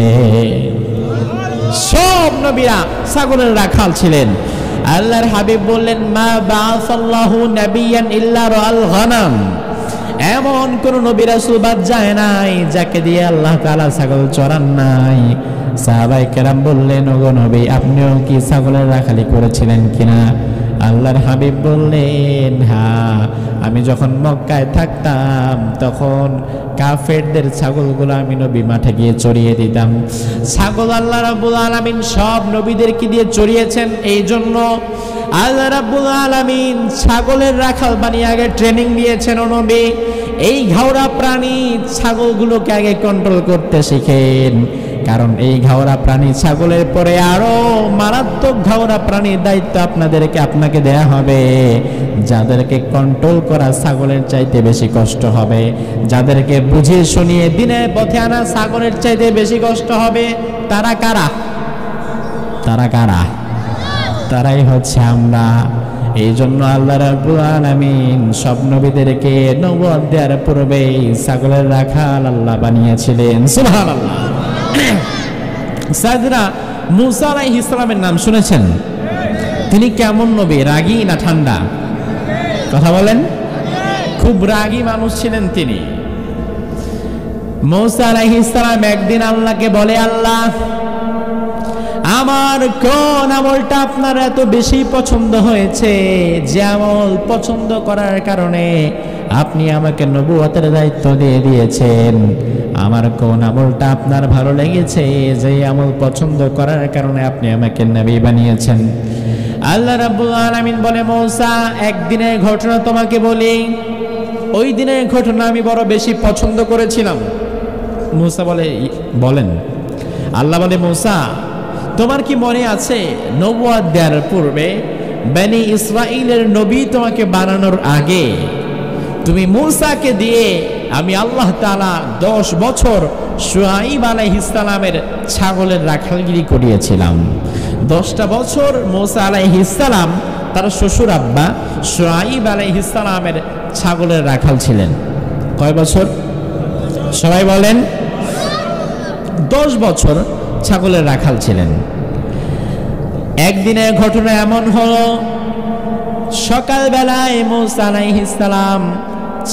সব নবীরা ছাগলের রাখাল ছিলেন। আল্লাহর হাবিব বললেন, মা বাআসাল্লাহু নাবিয়ান ইল্লা রাআল গনাম, এমন কোন নবী রাসূল বাদ যায় নাই যাকে দিয়ে আল্লাহ তাআলা ছাগল চড়ান নাই। সাহাবায়ে কেরাম বললেন, ওগো নবী, আপনিও কি ছাগলের রাখালি করেছিলেন কিনা? আল্লাহর হাবিব বললেন, হ্যাঁ, আমি যখন মক্কায় থাকতাম তখন কাফেরদের ছাগলগুলো আমি নবী মাঠে গিয়ে চড়িয়ে দিতাম। ছাগল আল্লাহ রাব্বুল আলামিন সব নবীদেরকে দিয়ে চড়িয়েছেন। এই জন্য আল্লাহ রাব্বুল আলামিন ছাগলের রাখাল বানিয়ে আগে ট্রেনিং দিয়েছেন। ও নবী, এই ঘাওড়া প্রাণী ছাগলগুলোকে আগে কন্ট্রোল করতে শিখেন, কারণ এই ঘাওড়া প্রাণী ছাগলের পরে আরো মারাত্মক ঘাওড়া প্রাণীর দায়িত্ব আপনাদেরকে আপনাকে দেয়া হবে, যাদেরকে কন্ট্রোল করা ছাগলের চাইতে বেশি কষ্ট হবে, যাদেরকে বুঝিয়ে শুনিয়ে দিনের পথে আনা ছাগলের চাইতে বেশি কষ্ট হবে। তারা কারা? তারা কারা? তারাই হচ্ছে আমরা। এই জন্য আল্লাহ রাব্বুল আলামিন সব নবীদেরকে নবুয়ত দেওয়ার পূর্বে ছাগলের রাখাল আল্লাহ বানিয়েছিলেন। সুবহানাল্লাহ। সাইয়েদনা মুসা আলাইহিস সালামের নাম শুনেছেন? তিনি কেমন নবী, রাগী না ঠান্ডা? কথা বলেন। খুব রাগী মানুষ ছিলেন তিনি। মুসা আলাইহিস সালাম একদিন আল্লাহকে বলে, আল্লাহ, আমার কোন আমলটা আপনার এত বেশি পছন্দ হয়েছে যে আমল পছন্দ করার কারণে আপনি আমাকে নবুয়তের দায়িত্ব দিয়ে দিয়েছেন? আমার কোন আমলটা আপনার ভালো লেগেছে যে আমল পছন্দ করার কারণে আপনি আমাকে নবী বানিয়েছেন? আল্লাহ রাব্বুল আলামিন বলে, মূসা, একদিনের ঘটনা তোমাকে বলি। ওই দিনের ঘটনা আমি বড় বেশি পছন্দ করেছিলাম। মূসা বলে, বলেন। আল্লাহ বলে, মূসা, তোমার কি মনে আছে নবুয়ত দেওয়ার পূর্বে বনি ইসরাইলের নবী তোমাকে বানানোর আগে তুমি মূসাকে দিয়ে আমি আল্লাহ তাআলা দশ বছর শুআইব আলাইহিস সালামের ছাগলের রাখালগিরি করিয়েছিলাম। দশটা বছর মূসা আলাইহিস সালাম তার শ্বশুর আব্বা শুআইব আলাইহিস সালামের ছাগলের রাখাল ছিলেন। কয় বছর? সবাই বলেন। দশ বছর ছাগলের রাখাল ছিলেন। একদিনের ঘটনা এমন হলো, সকালবেলায় মূসা আলাইহিস সালাম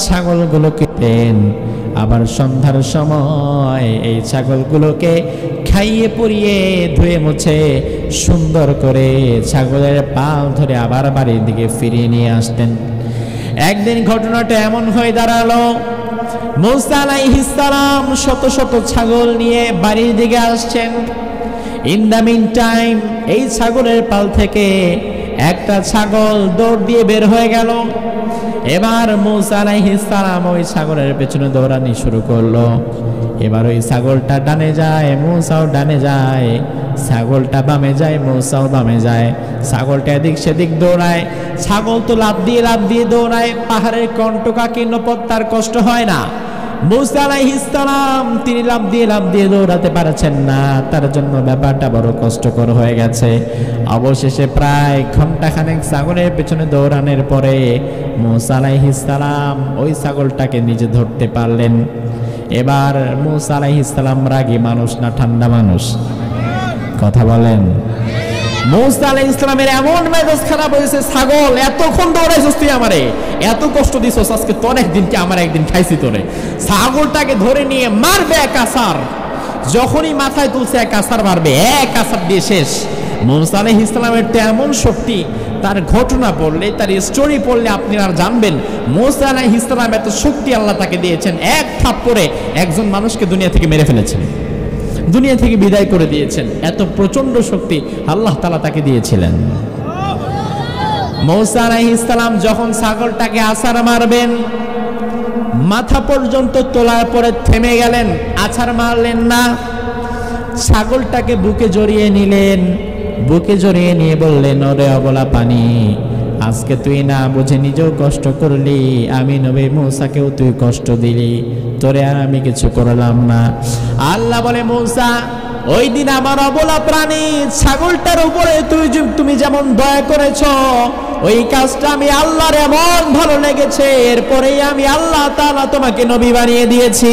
ছাগলগুলোকে দেন, আবার সন্ধ্যার সময় এই ছাগলগুলোকে খাইয়ে পরিয়ে ধুয়ে মুছে সুন্দর করে ছাগলের পাল ধরে আবার বাড়ির দিকে ফিরিয়ে নিয়ে আসতেন। একদিন ঘটনাটা এমন হয়ে দাঁড়ালো, মূসা আলাইহিস সালাম শত শত ছাগল নিয়ে বাড়ির দিকে আসছেন। ইন দ্য মিন টাইম এই ছাগলের পাল থেকে একটা ছাগল দৌড় দিয়ে বের হয়ে গেল। এবার মূসা আলাইহিস সালাম ওই ছাগলের পেছনে দৌড়ানি শুরু করলো। এবার ওই ছাগলটা ডানে যায়, মূসাও ডানে যায়, ছাগলটা বামে যায়, মূসাও বামে যায়। ছাগলটা এদিক সেদিক দৌড়ায়, ছাগল তো লাফ দিয়ে লাফ দিয়ে দৌড়ায়। পাহাড়ের কণ্টকাকীর্ণ পথ তার কষ্ট হয় না। মূসা আলাইহিস সালাম তিনি লাফ দিয়ে লাফ দিয়ে দৌড়াতে পারছেন না, তার জন্য ব্যাপারটা বড় কষ্টকর হয়ে গেছে। অবশেষে প্রায় ঘন্টাখানেক ছাগলের পেছনে দৌড়ানোর পরে মূসা আলাইহিস সালাম ওই ছাগলটাকে নিজে ধরতে পারলেন। এবার মূসা আলাইহিস সালাম রাগী মানুষ না ঠান্ডা মানুষ? কথা বলেন। মূসা আলাইহিস সালামের এমন মেজাজ খারাপ হয়েছে, ছাগল এতক্ষণ দৌড়াইছিস তুই আমারে, এত কষ্ট দিছস, আজকে তোর একদিন কি আমার একদিন খাইছি তোরে। ছাগলটাকে ধরে নিয়ে মারবে এক আছার, যখনই মাথায় তুলছে এক আছার মারবে, এক আছার দিয়ে শেষ। মূসা আলাইহিস সালামের তো এমন শক্তি, তার ঘটনা পড়লে, তার স্টোরি পড়লে আপনি আর জানবেন মূসা আলাইহিস সালাম এত শক্তি আল্লাহ তাকে দিয়েছেন। এক থাপ্পড়ে একজন মানুষকে দুনিয়া থেকে মেরে ফেলেছেন, দুনিয়া থেকে বিদায় করে দিয়েছেন। এত প্রচন্ড শক্তি আল্লাহ তাআলা তাকে দিয়েছিলেন। মূসা আলাইহিস সালাম যখন ছাগলটাকে আছাড় মারবেন, মাথা পর্যন্ত তোলার পরে থেমে গেলেন, আছাড় মারলেন না। ছাগলটাকে বুকে জড়িয়ে নিলেন, বুকে জড়িয়ে নিয়ে বললেন, ওরে অবলা পানি, আজকে তুই না বুঝে নিজেও কষ্ট করলি, আমি নবী মূসাকেও তুই কষ্ট দিলি, তোরে আর আমি কিছু করলাম না। আল্লাহ বলে, মূসা ওই দিন আমার অবলা প্রাণী ছাগলটার উপরে তুই তুমি যেমন দয়া করেছ, ওই কাজটা আমি আল্লাহর এমন ভালো লেগেছে, এরপরেই আমি আল্লাহ তাআলা তোমাকে নবী বানিয়ে দিয়েছি।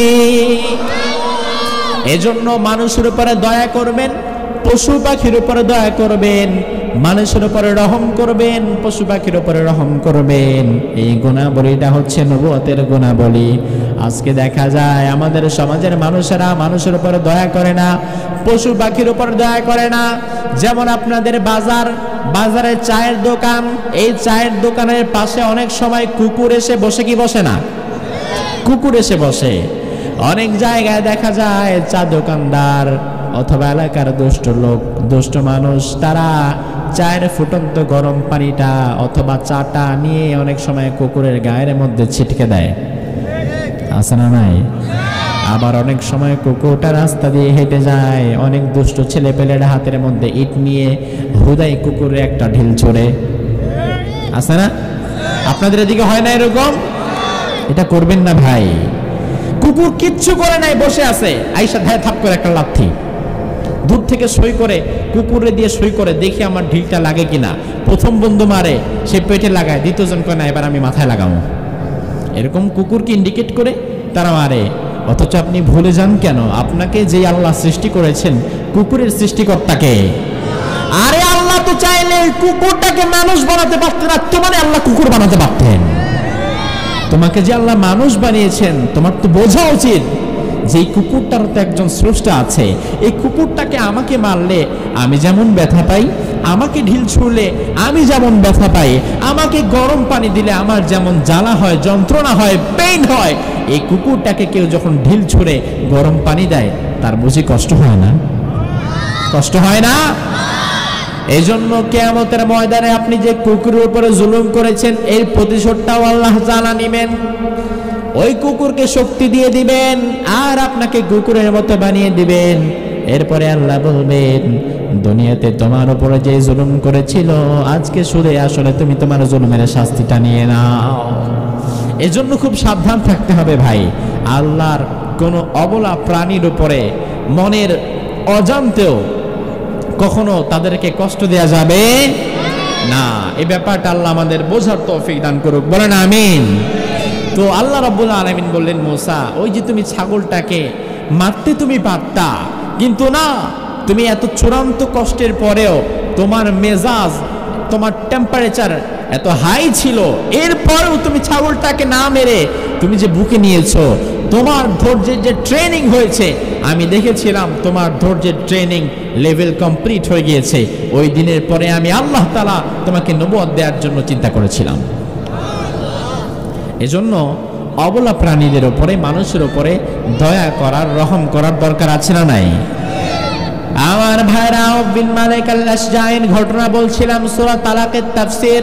এজন্য মানুষের উপরে দয়া করবেন, পশু পাখির উপরে দয়া করবেন, মানুষের উপরে রহম করবেন, পশু পাখির উপরে রহম করবেন। এই গুণাবলীটা হচ্ছে নবুয়তের গুণাবলী। আজকে দেখা যায় আমাদের সমাজের মানুষেরা মানুষের উপরে দয়া করে না, পশু পাখির উপর দয়া করে না। যেমন আপনাদের বাজার, বাজারে চায়ের দোকান, এই চায়ের দোকানের পাশে অনেক সময় কুকুর এসে বসে কি বসে না? কুকুর এসে বসে। অনেক জায়গায় দেখা যায় চা দোকানদার অথবা এলাকার দুষ্ট লোক, দুষ্ট মানুষ, তারা চায়ের ফুটন্ত গরম পানিটা অথবা চাটা নিয়ে অনেক সময় কুকুরের গায়ের মধ্যে ছিটকে দেয়, আছে না নাই? আবার অনেক সময় কুকুরটা রাস্তা দিয়ে হেঁটে যায়, অনেক দুষ্ট ছেলে পেলের হাতের মধ্যে ইট নিয়ে হুদাই কুকুরে একটা ঢিল ছড়ে, আছে না? আপনাদের এদিকে হয় না এরকম? এটা করবেন না ভাই। কুকুর কিচ্ছু করে নাই, বসে আছে, আইসা ধায় থাপ করে একটা লাথি, দূর থেকে সই করে, কুকুরে দিয়ে সই করে, দেখি আমার ঢিলটা লাগে কিনা। প্রথম বন্ধু মারে, সে পেটে লাগায়, দ্বিতীয় জন কয় না এবার আমি মাথায় লাগাবো। এরকম কুকুরকে ইন্ডিকেট করে তারা মারে। অথচ আপনি ভুলে যান কেন, আপনাকে যে আল্লাহ সৃষ্টি করেছেন, কুকুরের সৃষ্টিকর্তাকে। আরে আল্লাহ তো চাইলে কুকুরটাকে মানুষ বানাতে পারতেন, আর তোমার আল্লাহ কুকুর বানাতে পারতেন। তোমাকে যে আল্লাহ মানুষ বানিয়েছেন, তোমার তো বোঝা উচিত যে এই কুকুরটার তো একজন স্রষ্টা আছে। এই কুকুরটাকে আমাকে মারলে আমি যেমন ব্যথা পাই, আমাকে ঢিল ছুঁড়লে আমি যেমন ব্যথা পাই, আমাকে গরম পানি দিলে আমার যেমন জ্বালা হয়, যন্ত্রণা হয়, পেইন হয়, এই কুকুরটাকে কেউ যখন ঢিল ছুঁড়ে গরম পানি দেয়, তার বুঝি কষ্ট হয় না? কষ্ট হয় না? এই জন্য কিয়ামতের ময়দানে আপনি যে কুকুরের উপরে জুলুম করেছেন, এর প্রতিশোধটাও আল্লাহ তাআলা নেবেন। ওই কুকুরকে শক্তি দিয়ে দিবেন আর আপনাকে কুকুরের মতো বানিয়ে দিবেন। এরপরে আল্লাহ বলবেন, দুনিয়াতে তোমার উপরে যে জুলুম করেছিল, আজকে শুধু আসলে তুমি তোমার জুলুমের শাস্তিটা নিয়ে নাও। এজন্য খুব সাবধান থাকতে হবে ভাই। আল্লাহর কোনো অবলা প্রাণীর উপরে মনের অজান্তেও কখনো তাদেরকে কষ্ট দেয়া যাবে না। এই ব্যাপারটা আল্লাহ আমাদের বোঝার তৌফিক দান করুক, বলেন আমিন। তো আল্লাহ রাব্বুল আলামিন বললেন, মূসা ওই যে তুমি ছাগলটাকে মারতে তুমি পারতা, কিন্তু না, তুমি এত চূড়ান্ত কষ্টের পরেও তোমার মেজাজ, তোমার টেম্পারেচার এত হাই ছিল, এরপরেও তুমি ছাগলটাকে না মেরে তুমি যে বুকে নিয়েছো, তোমার ধৈর্যের যে ট্রেনিং হয়েছে, আমি দেখেছিলাম তোমার ধৈর্যের ট্রেনিং লেভেল কমপ্লিট হয়ে গিয়েছে। ওই দিনের পরে আমি আল্লাহ তাআলা তোমাকে নবুয়ত দেওয়ার জন্য চিন্তা করেছিলাম। এজন্য অবলা প্রাণীদের উপরে, মানুষের উপরে দয়া করার, রহম করার দরকার আছে না নাই? আমার ভাইরা, আউফ বিন মালিক আল-আশজাঈর ঘটনা বলছিলাম, সূরা তালাকের তাফসীর।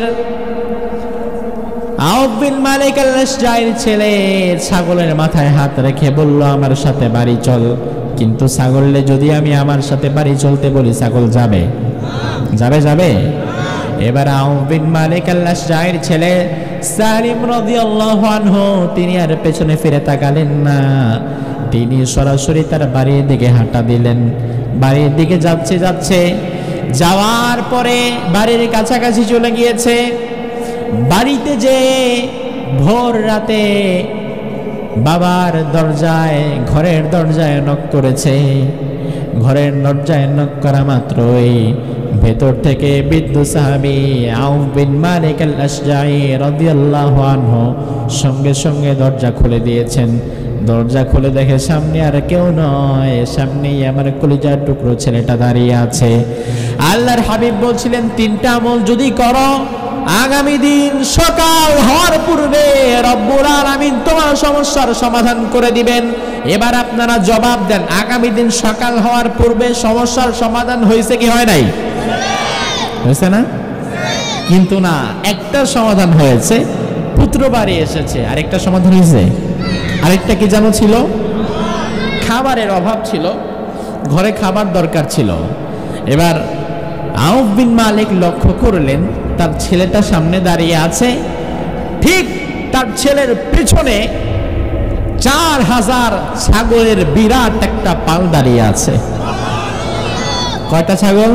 আউফ বিন মালিক আল-আশজাঈর ছেলে ছাগলের মাথায় হাত রেখে বলল, আমার সাথে বাড়ি চল। কিন্তু ছাগললে যদি আমি আমার সাথে বাড়ি চলতে বলি, ছাগল যাবে যাবে যাবে এবার আউফ বিন মালিক আল-আশজাঈর ছেলে সালিম রাদিয়াল্লাহু আনহু তিনি আর পেছনে ফিরে তাকালেন না। তিনি সরাসরি তার বাড়ির দিকে হাঁটা দিলেন। বাড়ির দিকে যাচ্ছে যাচ্ছে যাওয়ার পরে বাড়ির কাছাকাছি চলে গিয়েছে। বাড়িতে যে ভোর রাতে বাবার দরজায়, ঘরের দরজায় নক করেছে। ঘরের দরজায় নক করা মাত্রই ভেতর থেকে বৃদ্ধ সাহাবী আউফ বিন মালিক আল-আশজাঈ রাদিয়াল্লাহু আনহু সঙ্গে সঙ্গে দরজা খুলে দিয়েছেন। দরজা খুলে দেখে সামনে আর কেউ নয়, সামনেই আমার কলিজার টুকরো ছেলেটা দাঁড়িয়ে আছে। আল্লাহর হাবিব বলছিলেন, তিনটা আমল যদি করো, আগামী দিন সকাল হওয়ার পূর্বে রব্বুল আলামিন তোমার সমস্যার সমাধান করে দিবেন। এবার আপনারা জবাব দেন, আগামী দিন সকাল হওয়ার পূর্বে সমস্যার সমাধান হয়েছে কি হয় নাই? হয়েছে না? কিন্তু না, একটা সমাধান হয়েছে, পুত্র বাড়ি এসেছে। আরেকটা সমাধান হয়েছে, আরেকটা কি জানো ছিল? খাবারের অভাব ছিল, ঘরে খাবার দরকার ছিল। এবার আউফ বিন মালিক লক্ষ্য করলেন তার ছেলেটা সামনে দাঁড়িয়ে আছে, ঠিক তার ছেলের পেছনে চার হাজার ছাগলের বিরাট একটা পাল দাঁড়িয়ে আছে। কয়টা ছাগল?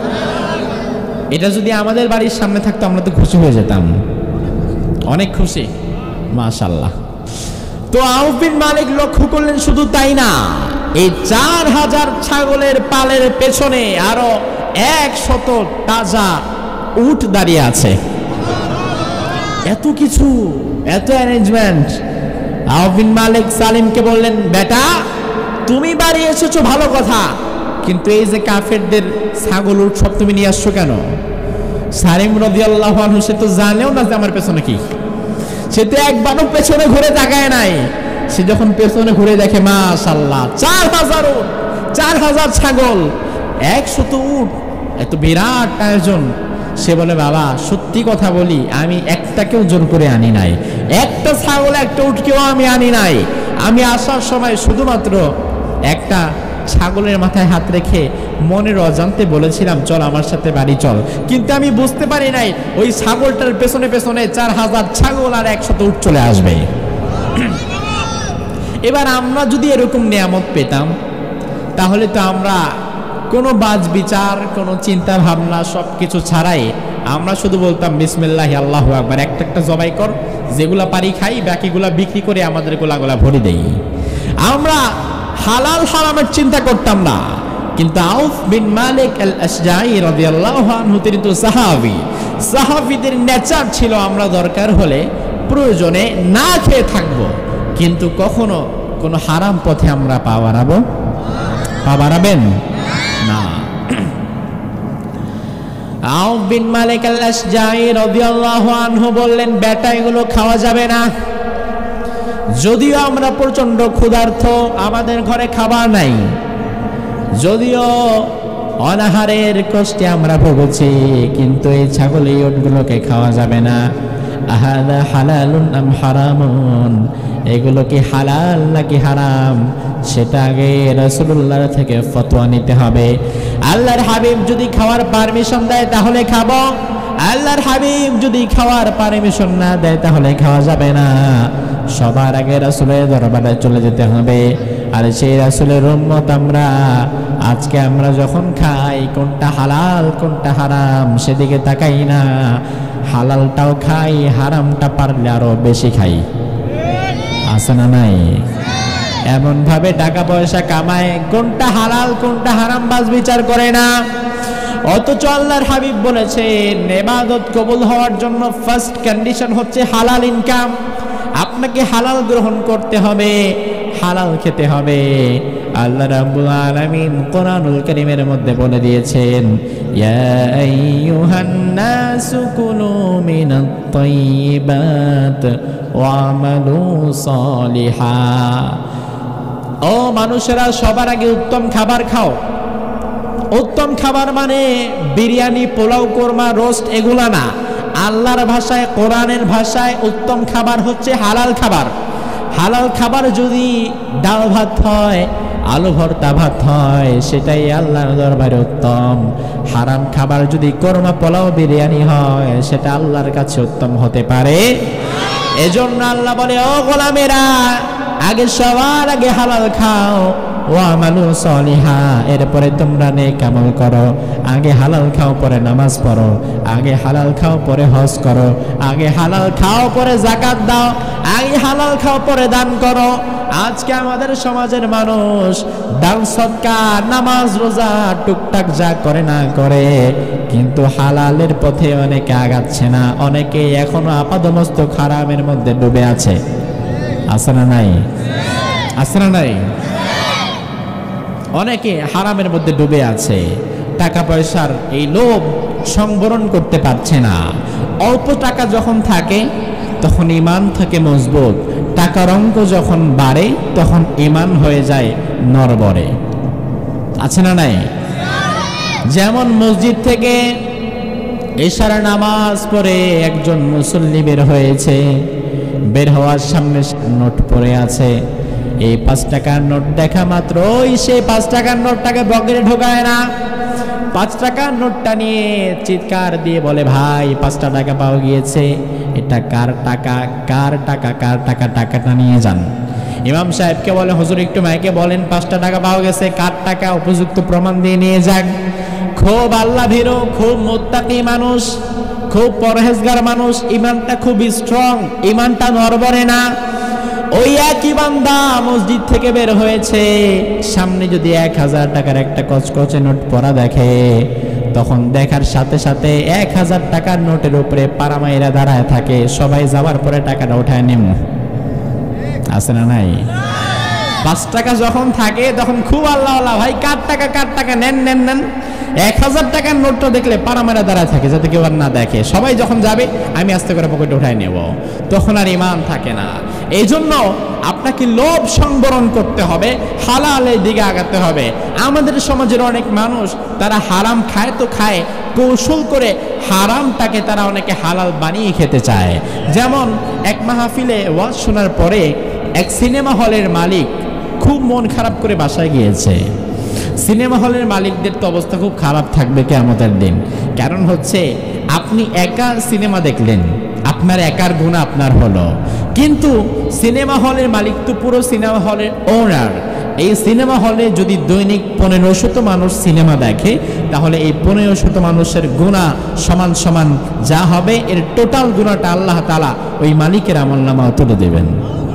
এটা যদি আমাদের বাড়ির সামনে থাকতো আমরা তো খুশি হয়ে যেতাম, অনেক খুশি, মাশাআল্লাহ। তো আউফ বিন মালিক লক্ষ্য করলেন, শুধু তাই না, এই চার হাজার ছাগলের পালের পেছনে আরো একশত তাজা উট দাঁড়িয়ে আছে। এত কিছু, এত অ্যারেঞ্জমেন্ট। আউফ বিন মালিক সালিমকে বললেন, বেটা তুমি বাড়ি এসেছো ভালো কথা, কিন্তু এই যে কাফেরদের ছাগল উট সব তুমি নিয়ে আসছো কেন? সালিম রাদিয়াল্লাহু আনহু সে তো জানেও না যে আমার পেছনে কি, সে তো একবারও পেছনে ঘুরে তাকায় নাই। সে যখন পেছনে ঘুরে দেখে, মাশাআল্লাহ, চার হাজার উট, চার হাজার ছাগল, একশত উট, এত বিরাট আয়োজন। সে বলে, বাবা সত্যি কথা বলি, আমি একটাকেও জোর করে আনি নাই, একটা ছাগল একটা উটকেও আমি আনি নাই। আমি আসার সময় শুধুমাত্র একটা ছাগলের মাথায় হাত রেখে মনের অজান্তে বলেছিলাম, চল আমার সাথে বাড়ি চল। কিন্তু আমি বুঝতে পারি নাই ওই ছাগলটার পেছনে পেছনে চার হাজার ছাগল আর একশত উট চলে আসবে। এবার আমরা যদি এরকম নিয়ামত পেতাম, তাহলে তো আমরা কোনো বাজ বিচার, কোনো চিন্তা ভাবনা সব কিছু ছাড়াই আমরা শুধু বলতাম বিসমিল্লাহি আল্লাহু আকবার, একটা একটা জবাই কর, যেগুলা পারি খাই, বাকিগুলা বিক্রি করে আমাদের গোলাগুলা ভরে দেই। আমরা হালাল হারামের চিন্তা করতাম না। কিন্তু আউফ বিন মালিক আল-আশজাঈ রাদিয়াল্লাহু আনহু তিনি তো সাহাবী, সাহাবীদের নেচার ছিল আমরা দরকার হলে প্রয়োজনে না খেয়ে থাকবো, কিন্তু কখনো কোনো হারাম পথে আমরা পা বাড়াবো, পা বাড়াবেন না। আউফ বিন মালিক আল-আশজাঈ রাদিয়াল্লাহু আনহু বললেন, বেটা এগুলো খাওয়া যাবে না। যদিও আমরা প্রচন্ড ক্ষুধার্ত, আমাদের ঘরে খাবার নাই, যদিও অনাহারের কষ্টে আমরা ভুগছি, কিন্তু এই ছাগল এই উটগুলোকে খাওয়া যাবে না। আহাদা হালালুন আম হারামুন, এগুলো কি হালাল নাকি হারাম সেটা আগে রাসূলুল্লাহ থেকে ফতোয়া নিতে হবে। আল্লাহর হাবিব যদি খাওয়ার পারমিশন দেয় তাহলে খাবো, আল্লাহর হাবিব যদি খাওয়ার পারমিশন না দেয় তাহলে খাওয়া যাবে না। সবার আগে রাসূলের দরবারে চলে যেতে হবে। আর সেই রাসূলের উম্মত আমরা। আজকে আমরা যখন খাই কোনটা হালাল কোনটা হারাম সেদিকে তাকাই না, হালালটাও খাই, হারামটা পারলে আরো বেশি খাই, আছে না নাই? এমন ভাবে টাকা পয়সা কামায়, কোনটা হালাল কোনটা হারাম বাজ বিচার করে না। অথচ আল্লাহর হাবিব বলেছেন ইবাদত কবুল হওয়ার জন্য ফার্স্ট কন্ডিশন হচ্ছে হালাল ইনকাম। আপনাকে হালাল গ্রহণ করতে হবে। হালাল খেতে হবে। আল্লাহ রাব্বুল আলামিন কোরআনুল কারীমের মধ্যে বলে দিয়েছেন, ইয়া আইয়ুহান নাসু কুলু মিনাত তাইয়্যিবাত ওয়া আমালু সালিহা। ও মানুষেরা, সবার আগে উত্তম খাবার খাও। উত্তম খাবার মানে বিরিয়ানি, পোলাও, কোরমা, রোস্ট এগুলা না। আল্লাহর ভাষায়, কোরআনের ভাষায় উত্তম খাবার হচ্ছে হালাল খাবার। হালাল খাবার যদি ডাল ভাত হয়, আলু ভর্তা ভাত হয়, সেটাই আল্লাহর দরবারে উত্তম। হারাম খাবার যদি কোরমা, পোলাও, বিরিয়ানি হয়, সেটা আল্লাহর কাছে উত্তম হতে পারে? এজন্য আল্লাহ বলে, ও গোলামেরা, আগে সবার আগে হালাল খাও, ওয়া আমালু সালিহা, এরপরে তোমরা নেক আমল করো। আগে হালাল খাও, পরে নামাজ পড়ো। আগে হালাল খাও, পরে হজ করো। আগে হালাল খাও, পরে যাকাত দাও। আগে হালাল খাও, পরে দান করো। আজকে আমাদের সমাজের মানুষ দান, সদকা, নামাজ, রোজা টুকটাক যা করে না করে, কিন্তু হালালের পথে অনেকে আগাচ্ছে না। অনেকে এখনো আপাদমস্তক হারামের মধ্যে ডুবে আছে। আছে না নাই? আছে না নাই? অনেকে হারামের মধ্যে ডুবে আছে। টাকা পয়সার এই লোভ সংবরণ করতে পারছে না। অল্প টাকা যখন থাকে তখন ঈমান থাকে মজবুত। টাকার অঙ্ক যখন বাড়ে তখন ঈমান হয়ে যায় নড়বড়ে। আছে না নাই? যেমন মসজিদ থেকে এশার নামাজ পড়ে একজন মুসল্লি বের হয়েছে, বের হওয়ার সামনে নোট পড়ে আছে। এই পাঁচ টাকার নোট দেখা মাত্র ওই সে পাঁচ টাকার নোটটাকে পকেটে ঢোকায় না, পাঁচ টাকার নোটটা নিয়ে চিৎকার দিয়ে বলে, ভাই পাঁচটা টাকা পাওয়া গিয়েছে, এটা কার টাকা? কার টাকা? কার টাকা? টাকাটা নিয়ে যান। ইমাম সাহেবকে বলে, হুজুর একটু মাইকে বলেন পাঁচটা টাকা পাওয়া গেছে, কার টাকা? উপযুক্ত প্রমাণ দিয়ে নিয়ে যান। খুব আল্লাহ ভীরু, খুব মুত্তাকি মানুষ, খুব পরহেজগার মানুষ, ইমানটা খুব স্ট্রং, ইমানটা নড়বড়ে না। ওই একই বান্দা মসজিদ থেকে বের হয়েছে, সামনে যদি এক হাজার টাকার একটা কচকচে নোট পড়া দেখে, তখন দেখার সাথে সাথে এক হাজার টাকার নোটের উপরে পারামাইরা দাঁড়ায় থাকে। সবাই যাওয়ার পরে টাকাটা উঠায় নেম। আছে না নাই? পাঁচ টাকা যখন থাকে তখন খুব আল্লাহ আল্লাহ, ভাই কার টাকা? কার টাকা? নেন নেন নেন। এক হাজার টাকার নোটটা দেখলে পারামাইরা দাঁড়ায় থাকে যাতে কেউ আর না দেখে। সবাই যখন যাবে আমি আস্তে করে পকেটে উঠায় নেব, তখন আর ঈমান থাকে না। এই জন্য আপনাকে লোভ সংবরণ করতে হবে, হালালের দিকে আগাতে হবে। আমাদের সমাজের অনেক মানুষ তারা হারাম খায় তো খায়, কৌশল করে হারামটাকে তারা অনেকে হালাল বানিয়ে খেতে চায়। যেমন এক মাহফিলে ওয়াজ শোনার পরে এক সিনেমা হলের মালিক খুব মন খারাপ করে বাসায় গিয়েছে। সিনেমা হলের মালিকদের তো অবস্থা খুব খারাপ থাকবে কিয়ামতের দিন। কারণ হচ্ছে আপনি একা সিনেমা দেখলেন, আপনার একার গুণ আপনার হলো, কিন্তু সিনেমা হলের মালিক তো পুরো সিনেমা হলের ওনার। এই সিনেমা হলে যদি দৈনিক পনেরো শত মানুষ সিনেমা দেখে, তাহলে এই পনেরো শত মানুষের গুণা সমান সমান যা হবে, এর টোটাল গুণাটা আল্লাহ তাআলা ওই মালিকের আমলনামা তুলে দেবেন।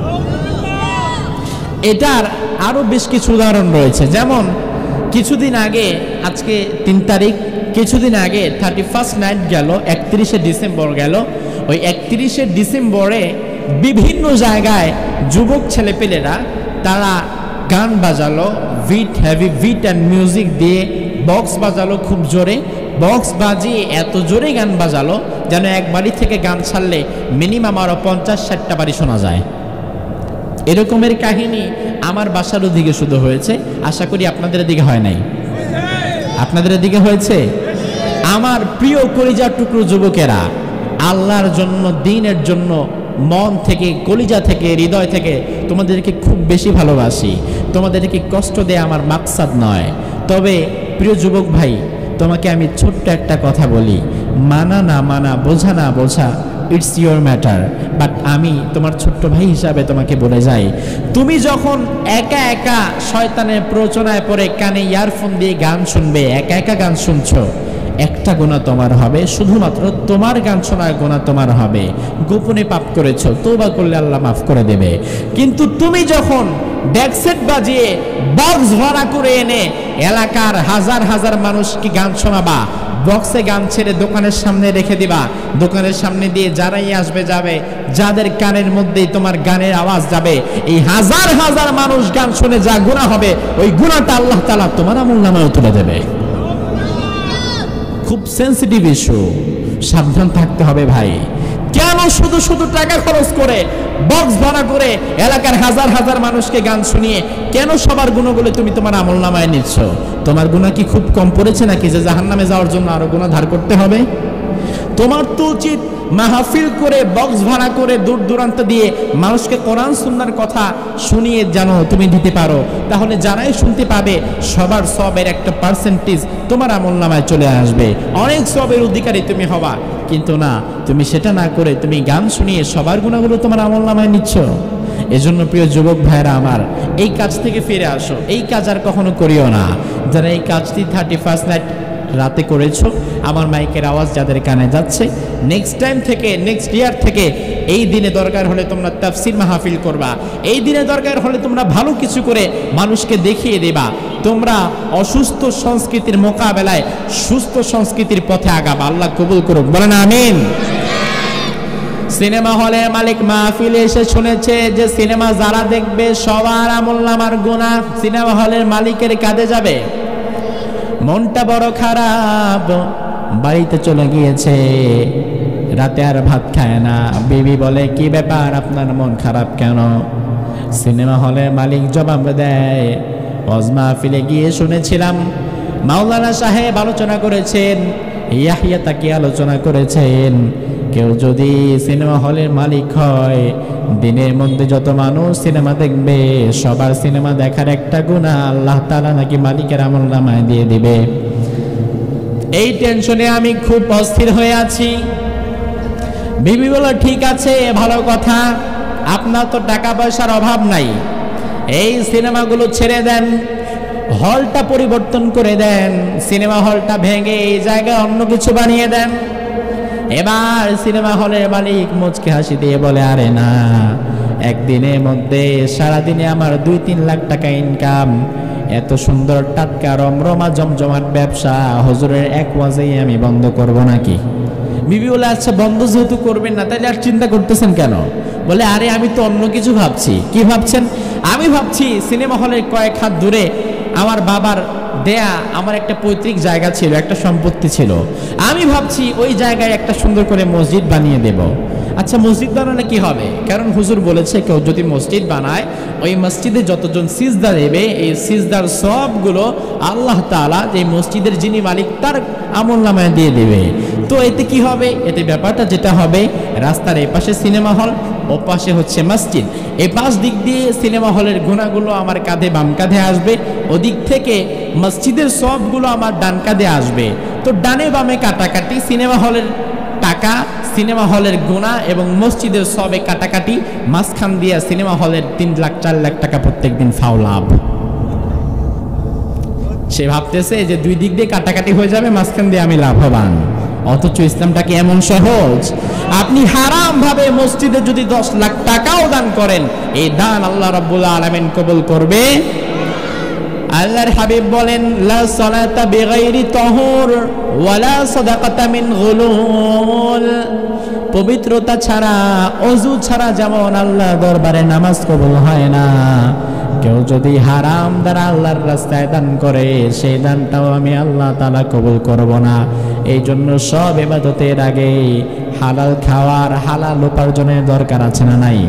এটার আরো বেশ কিছু উদাহরণ রয়েছে। যেমন কিছুদিন আগে, আজকে তিন তারিখ, কিছুদিন আগে থার্টি ফার্স্ট নাইট গেল, একত্রিশে ডিসেম্বর গেল। ওই একত্রিশে ডিসেম্বরে বিভিন্ন জায়গায় যুবক ছেলেপেলেরা তারা গান বাজালো, beat, heavy beat and music দিয়ে বক্স বাজালো খুব জোরে। বক্স বাজিয়ে এত জোরে গান বাজালো যেন এক বাড়ি থেকে গান ছাড়লে মিনিমাম আরও পঞ্চাশ ষাটটা বাড়ি শোনা যায়। এরকমের কাহিনী আমার বাসার দিকে শুধু হয়েছে, আশা করি আপনাদের দিকে হয় নাই। আপনাদের দিকে হয়েছে? আমার প্রিয় কলিজার টুকরো যুবকেরা, আল্লাহর জন্য, দ্বীনের জন্য মন থেকে, কলিজা থেকে, হৃদয় থেকে তোমাদেরকে খুব বেশি ভালোবাসি। তোমাদেরকে কষ্ট দেয়া আমার মাকসাদ নয়। তবে প্রিয় যুবক ভাই, তোমাকে আমি ছোট্ট একটা কথা বলি, মানা না মানা, বোঝা না বোঝা, ইটস ইয়োর ম্যাটার। বাট আমি তোমার ছোট্ট ভাই হিসাবে তোমাকে বলে যাই, তুমি যখন একা একা শয়তানের প্ররোচনায় পড়ে কানে ইয়ারফোন দিয়ে গান শুনবে, একা একা গান শুনছো, একটা গুনাহ তোমার হবে, শুধুমাত্র তোমার গান শোনার গুনাহ তোমার হবে। গোপনে পাপ করেছো, তওবা করলে আল্লাহ মাফ করে দেবে। কিন্তু তুমি যখন ডেকসেট বাজিয়ে বক্স ভাড়া করে এনে এলাকার হাজার হাজার মানুষকে গান শোনাবা, বক্সে গান ছেড়ে দোকানের সামনে রেখে দিবা। দোকানের সামনে দিয়ে যারাই আসবে যাবে, যাদের কানের মধ্যেই তোমার গানের আওয়াজ যাবে, এই হাজার হাজার মানুষ গান শুনে যা গুনাহ হবে, ওই গুনাহটা আল্লাহ তাআলা তোমার আমলনামায় তুলে দেবে। খুব সেনসিটিভ ইস্যু, সাবধান থাকতে হবে ভাই। কেন শুধু শুধু টাকা খরচ করে বক্স ভাড়া করে এলাকার হাজার হাজার মানুষকে গান শুনিয়ে কেন সবার গুণগুলো তুমি তোমার আমলনামায় নিচ্ছ? তোমার গুনাহ কি খুব কম পড়েছে নাকি যে জাহান্নামে যাওয়ার জন্য আরো গুনাহ ধার করতে হবে? তোমার তো উচিত মাহফিল করে বক্স ভাড়া করে দূর দূরান্ত দিয়ে মানুষকে কোরআন সুন্নাহর কথা শুনিয়ে জানো তুমি দিতে পারো, তাহলে যারাই শুনতে পাবে সবার সবের একটা পার্সেন্টেজ তোমার আমলনামায় চলে আসবে, অনেক সবের অধিকারী তুমি হবা। কিন্তু না, তুমি সেটা না করে তুমি গান শুনিয়ে সবার গুণাগুলো তোমার আমলনামায় নিচ্ছ। এজন্য প্রিয় যুবক ভাইরা আমার, এই কাজ থেকে ফিরে আসো, এই কাজ আর কখনো করিও না। যারা এই কাজটি থার্টি ফার্স্ট নাইট রাতে করেছো, আমার মাইকের আওয়াজ যাদের কানে যাচ্ছে, নেক্সট টাইম থেকে নেক্সট ইয়ার থেকে এই দিনে দরকার হলে তোমরা তাফসীর মাহফিল করবা, এই দিনে দরকার হলে তোমরা ভালো কিছু করে মানুষকে দেখিয়ে দেবা। তোমরা অসুস্থ সংস্কৃতির মোকাবেলায় সুস্থ সংস্কৃতির পথে আগাবা। আল্লাহ কবুল করুক, বলেন আমিন। সিনেমা হলের মালিক মাহফিলে এসে শুনেছে যে সিনেমা যারা দেখবে সবার আমলনামার গুনাহ সিনেমা হলের মালিকের কাঁধে যাবে। মনটা বড় খারাপ, বাড়িতে চলে গিয়েছে, রাতে আর ভাত খায় না। বিবি বলে, কি ব্যাপার, আপনার মন খারাপ কেন? সিনেমা হলের মালিক জবাব দেয়, ওয়াজ মাহফিলে গিয়ে শুনেছিলাম মাওলানা সাহেব আলোচনা করেছেন, ইয়াহিয়া তাকি আলোচনা করেছেন, কেউ যদি সিনেমা হলের মালিক হয়, দিনের মধ্যে যত মানুষ সিনেমা দেখবে সবার সিনেমা দেখার একটা গুনাহ আল্লাহ তাআলা নাকি মালিকের আমলনামায় দিয়ে দিবে। এই টেনশনে আমি খুব অস্থির হয়ে আছি। বিবি বলে, ঠিক আছে, ভালো কথা, আপনার তো টাকা পয়সার অভাব নাই, এই সিনেমাগুলো ছেড়ে দেন, হলটা পরিবর্তন করে দেন, সিনেমা হলটা ভেঙে এই জায়গায় অন্য কিছু বানিয়ে দেন। এবার সিনেমা হলের মালিক মুচকি হাসি দিয়ে বলে, আরে না, একদিনের মধ্যে সারাদিনে আমার দুই তিন লাখ টাকা ইনকাম, এত সুন্দর টাটকা রমরমা জমজমাট ব্যবসা হুজুরের এক ওয়াজেই আমি বন্ধ করব নাকি? বিবি বলে, আচ্ছা বন্ধ যেহেতু করবেন না, তাহলে আর চিন্তা করতেছেন কেন? বলে, আরে আমি তো অন্য কিছু ভাবছি। কি ভাবছেন? আমি ভাবছি সিনেমা হলের কয়েক হাত দূরে আমার বাবার দেয়া আমার একটা পৈতৃক জায়গা ছিল, একটা সম্পত্তি ছিল, আমি ভাবছি ওই জায়গায় একটা সুন্দর করে মসজিদ বানিয়ে দেব। আচ্ছা মসজিদ বানালে কি হবে? কারণ হুজুর বলেছে কেউ যদি মসজিদ বানায় ওই মসজিদে যতজন সিজদা দেবে এই সিজদার সবগুলো আল্লাহ তাআলা যে মসজিদের যিনি মালিক তার আমলনামায় দিয়ে দেবে। তো এতে কি হবে? এতে ব্যাপারটা যেটা হবে, রাস্তার এই পাশে সিনেমা হল, ও পাশে হচ্ছে মসজিদ, এই পাশ দিক দিয়ে সিনেমা হলের গুনাহগুলো আমার কাঁধে বাম কাঁধে আসবে, ওদিক থেকে মসজিদের সবগুলো আমার ডান কাঁধে আসবে। তো ডানে বামে কাটাকাটি, সিনেমা হলের টাকা, সিনেমা হলের গুনাহ এবং মসজিদের সবে কাটাকাটি, মাঝখান দিয়ে সিনেমা হলের তিন লাখ চার লাখ টাকা প্রত্যেক দিন ফাও লাভ। সে ভাবতেছে যে দুই দিক দিয়ে কাটাকাটি হয়ে যাবে, মাঝখান দিয়ে আমি লাভবান। অথচ ইসলামটা কি এমন সহজ? আপনি হারাম ভাবে মসজিদে যদি দশ লাখ টাকাও দান করেন, এই দান আল্লাহ রাব্বুল আলামিন কবুল করবে। আল্লাহর হাবিব বলেন, লা সালাতা বিগাইরি তাহুর ওয়ালা সাদাকাতা মিন গুলুল, পবিত্রতা ছাড়া, ওযু ছাড়া যেমন আল্লাহ দরবারে নামাজ কবুল হয় না, কেউ যদি হারাম দ্বারা আল্লাহর রাস্তায় দান করে সেই দানটাও আমি আল্লাহ তাআলা কবুল করব না। এই জন্য সব ইবাদতের আগে হালাল খাওয়ার, হালাল উপার্জনের দরকার আছে না নাই?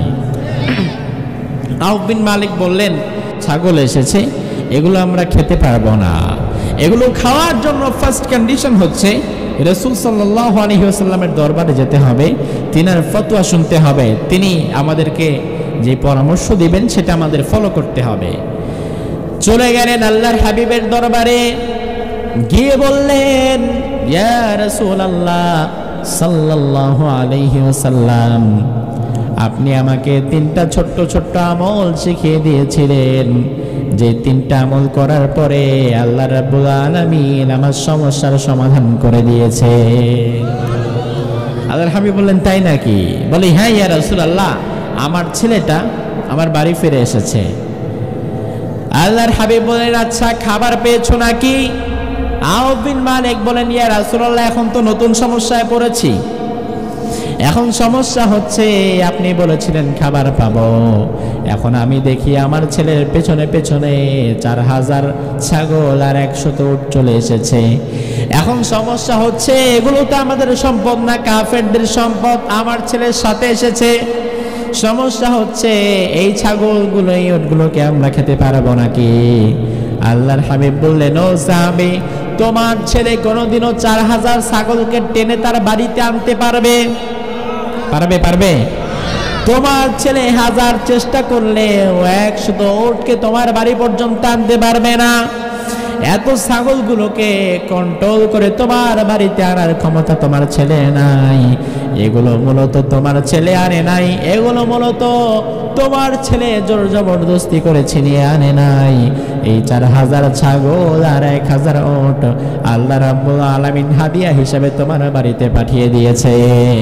আউফ বিন মালিক বললেন, ছাগল এসেছে, এগুলো আমরা খেতে পারবো না, এগুলো খাওয়ার জন্য ফার্স্ট কন্ডিশন হচ্ছে রাসূল সাল্লাল্লাহু আলাইহি ওয়াসাল্লামের দরবারে যেতে হবে, তিনার ফতোয়া শুনতে হবে, তিনি আমাদেরকে যে পরামর্শ দিবেন সেটা আমাদের ফলো করতে হবে। চলে গেলেন আল্লাহর হাবিবের দরবারে, গিয়ে বললেন, ইয়া রাসূলুল্লাহ সাল্লাল্লাহু আলাইহি ওয়াসাল্লাম, আপনি আমাকে তিনটা ছোট্ট ছোট্ট আমল শিখিয়ে দিয়েছিলেন, যে তিনটা আমল করার পরে আল্লাহ রাব্বুল আলামিন আমার সমস্যার সমাধান করে দিয়েছে। আল্লাহর হাবিব বললেন, তাই নাকি? বলে, হ্যাঁ ইয়া রাসূলুল্লাহ, আমার ছেলেটা আমার বাড়ি ফিরে এসেছে। আল্লাহর হাবিব বলেন, আচ্ছা খাবার পেয়েছো নাকি? আউফ বিন মালিক বলেন, ইয়া রাসূলুল্লাহ, এখন তো নতুন সমস্যায় পড়েছি। এখন সমস্যা হচ্ছে, আপনি বলেছিলেন খাবার পাবো, এখন আমি দেখি আমার ছেলের পেছনে পেছনে চার হাজার ছাগল আর একশত উট চলে এসেছে। এখন সমস্যা হচ্ছে, এগুলো তো আমাদের সম্পদ না, কাফেরদের সম্পদ, আমার ছেলের সাথে এসেছে। সমস্যা হচ্ছে এই ছাগলগুলো এই উটগুলোকে আমরা খেতে পারবো নাকি? আল্লাহর হাবিব বললেন, ও সাহাবী, তোমার ছেলে কোনোদিনও চার হাজার ছাগলকে টেনে তার বাড়িতে আনতে পারবে? পারবে পারবে তোমার ছেলে হাজার চেষ্টা করলে ও একশত উটকে তোমার বাড়ি পর্যন্ত আনতে পারবে না। এত ছাগলগুলোকে কন্ট্রোল করে তোমার বাড়িতে আনার ক্ষমতা তোমার ছেলে নাই। এগুলো মূলত তোমার ছেলে আনে নাই, এগুলো মূলত তোমার ছেলে জোর জবরদস্তি করে ছিনিয়ে আনে নাই। এই চার হাজার ছাগল আর এক হাজার উট আল্লাহ রাব্বুল আলামিন হাদিয়া হিসেবে তোমার বাড়িতে পাঠিয়ে দিয়েছে।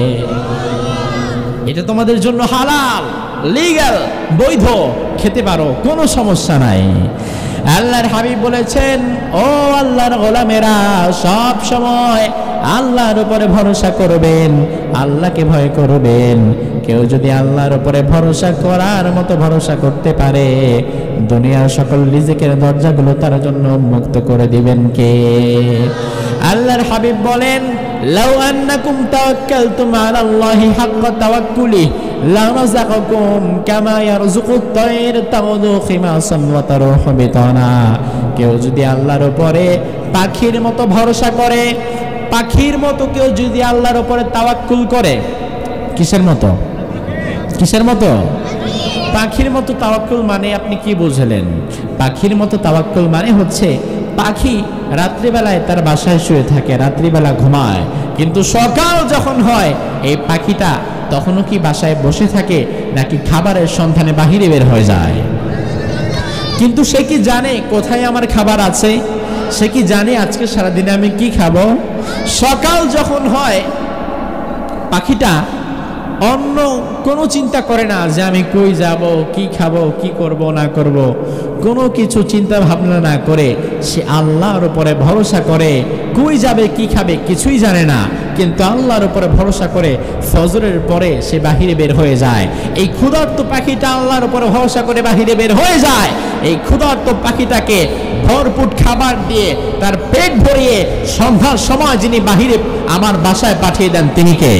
এটা তোমাদের জন্য হালাল, লিগ্যাল, বৈধ, খেতে পারো, কোনো সমস্যা নাই। আল্লাহর হাবিব বলেছেন, ও আল্লাহর গোলামেরা, সব সময় আল্লাহর উপরে ভরসা করবেন, আল্লাহকে ভয় করবেন। কেউ যদি আল্লাহর উপরে ভরসা করার মতো ভরসা করতে পারে, দুনিয়ার সকল রিজিকের দরজাগুলো তার জন্য মুক্ত করে দিবেন কে? আল্লাহর হাবিব বলেন, লাউ আন্নাকুম তাওয়াক্কালতুম আলাল্লাহি হাক্কা তাওয়াক্কুলি লারাযাকাকুম কামা ইয়ারযুকুত তায়র তাগদু খিমাসান ওয়া তারুহু বিতানা। কেউ যদি আল্লাহর উপরে পাখির মতো ভরসা করে, পাখির মতো কেউ যদি আল্লাহর উপরে তাওয়াক্কুল করে, কিসের মতো? কিসের মতো? পাখির মতো তাওয়াক্কুল মানে আপনি কি বুঝলেন? পাখির মতো তাওয়াক্কুল মানে হচ্ছে, পাখি রাত্রিবেলায় তার বাসায় শুয়ে থাকে, রাত্রিবেলা ঘুমায়, কিন্তু সকাল যখন হয় এই পাখিটা তখনও কি বাসায় বসে থাকে নাকি খাবারের সন্ধানে বাহিরে বের হয়ে যায়? কিন্তু সে কি জানে কোথায় আমার খাবার আছে? সে কি জানে আজকে সারাদিনে আমি কি খাবো? সকাল যখন হয় পাখিটা অন্য কোনো চিন্তা করে না যে আমি কই যাব, কি খাবো, কি করব না করব, কোনো কিছু চিন্তা ভাবনা না করে সে আল্লাহর উপরে ভরসা করে। কই যাবে, কি খাবে কিছুই জানে না, কিন্তু আল্লাহর উপরে ভরসা করে ফজরের পরে সে বাহিরে বের হয়ে যায়। এই ক্ষুধার্ত পাখিটা আল্লাহর উপরে ভরসা করে বাহিরে বের হয়ে যায়। এই ক্ষুধার্ত পাখিটাকে ভরপুর খাবার দিয়ে তার পেট ভরিয়ে সন্ধ্যার সময় যিনি বাহিরে আমার বাসায় পাঠিয়ে দেন, তিনি কে?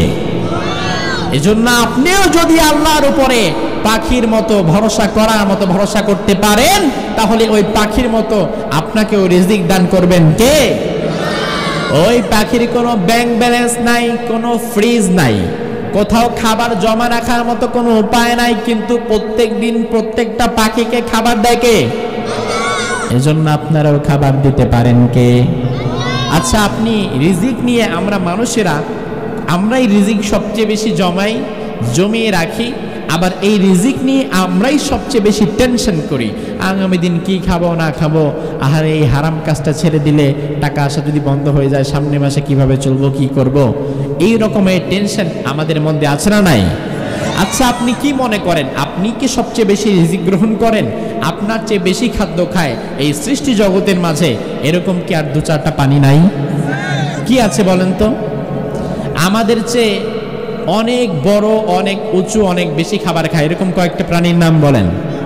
এজন্য আপনিও যদি আল্লাহর উপরে পাখির মতো ভরসা করার মতো ভরসা করতে পারেন, তাহলে ওই পাখির মতো আপনাকেও রিজিক দান করবেন কে? ওই পাখির কোনো ব্যাংক ব্যালেন্স নাই, কোনো ফ্রিজ নাই, কোথাও খাবার জমা রাখার মতো কোনো উপায় নাই, কিন্তু প্রত্যেক দিন প্রত্যেকটা পাখিকে খাবার দেয় কে? এজন্য আপনারাও খাবার দিতে পারেন কে? আচ্ছা, আপনি রিজিক নিয়ে আমরা মানুষেরা আমরাই রিজিক সবচেয়ে বেশি জমাই, জমিয়ে রাখি, আবার এই রিজিক নিয়ে আমরাই সবচেয়ে বেশি টেনশন করি। আগামী দিন কি খাবো না খাবো, আর এই হারাম কাজটা ছেড়ে দিলে টাকা আসা যদি বন্ধ হয়ে যায়, সামনে মাসে কিভাবে চলবো, কি করব, এই রকমের টেনশন আমাদের মধ্যে আছে না নাই? আচ্ছা, আপনি কি মনে করেন আপনি কি সবচেয়ে বেশি রিজিক গ্রহণ করেন? আপনার চেয়ে বেশি খাদ্য খায় এই সৃষ্টি জগতের মাঝে এরকম কি আর দু চারটা পানি নাই? কি আছে বলেন তো? আমাদের চেয়ে অনেক বড়, অনেক উঁচু, অনেক বেশি খাবার খায় এরকম কয়েকটা প্রাণীর নাম বলেন।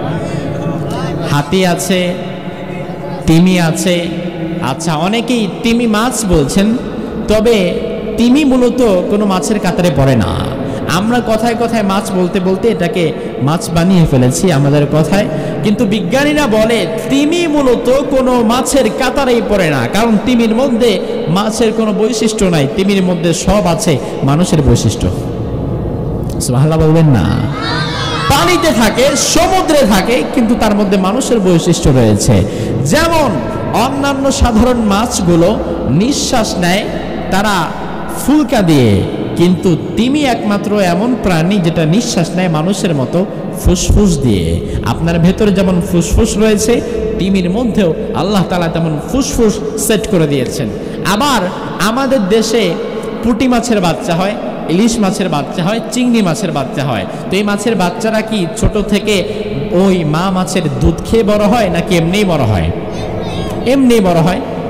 হাতি আছে, তিমি আছে। আচ্ছা, অনেকেই তিমি মাছ বলছেন, তবে তিমি মূলত কোনো মাছের কাতারে পড়ে না। আমরা কথায় কথায় মাছ বলতে বলতে এটাকে মাছ বানিয়ে ফেলেছি আমাদের কথায়, কিন্তু বিজ্ঞানীরা বলে তিমি মূলত কোনো মাছের কাতারেই পড়ে না, কারণ তিমির মধ্যে মাছের কোনো বৈশিষ্ট্য নাই, তিমির মধ্যে সব আছে মানুষের বৈশিষ্ট্য। সুবহানাল্লাহ বলবেন না? পানিতে থাকে, সমুদ্রে থাকে, কিন্তু তার মধ্যে মানুষের বৈশিষ্ট্য রয়েছে। যেমন অন্যান্য সাধারণ মাছগুলো নিঃশ্বাস নেয় তারা ফুলকা দিয়ে, কিন্তু তিমি একমাত্র এমন প্রাণী যেটা নিঃশ্বাস নেয় মানুষের মতো ফুসফুস দিয়ে। আপনার ভেতরে যেমন ফুসফুস রয়েছে, তিমির মধ্যেও আল্লাহ তাআলা তেমন ফুসফুস সেট করে দিয়েছেন। আবার আমাদের দেশে পুঁটি মাছের বাচ্চা হয়, ইলিশ মাছের বাচ্চা হয়, চিংড়ি মাছের বাচ্চা হয়। তো এই মাছের বাচ্চারা কি ছোট থেকে ওই মা মাছের দুধ খেয়ে বড় হয় নাকি এমনিই বড় হয়? এমনি বড় হয়।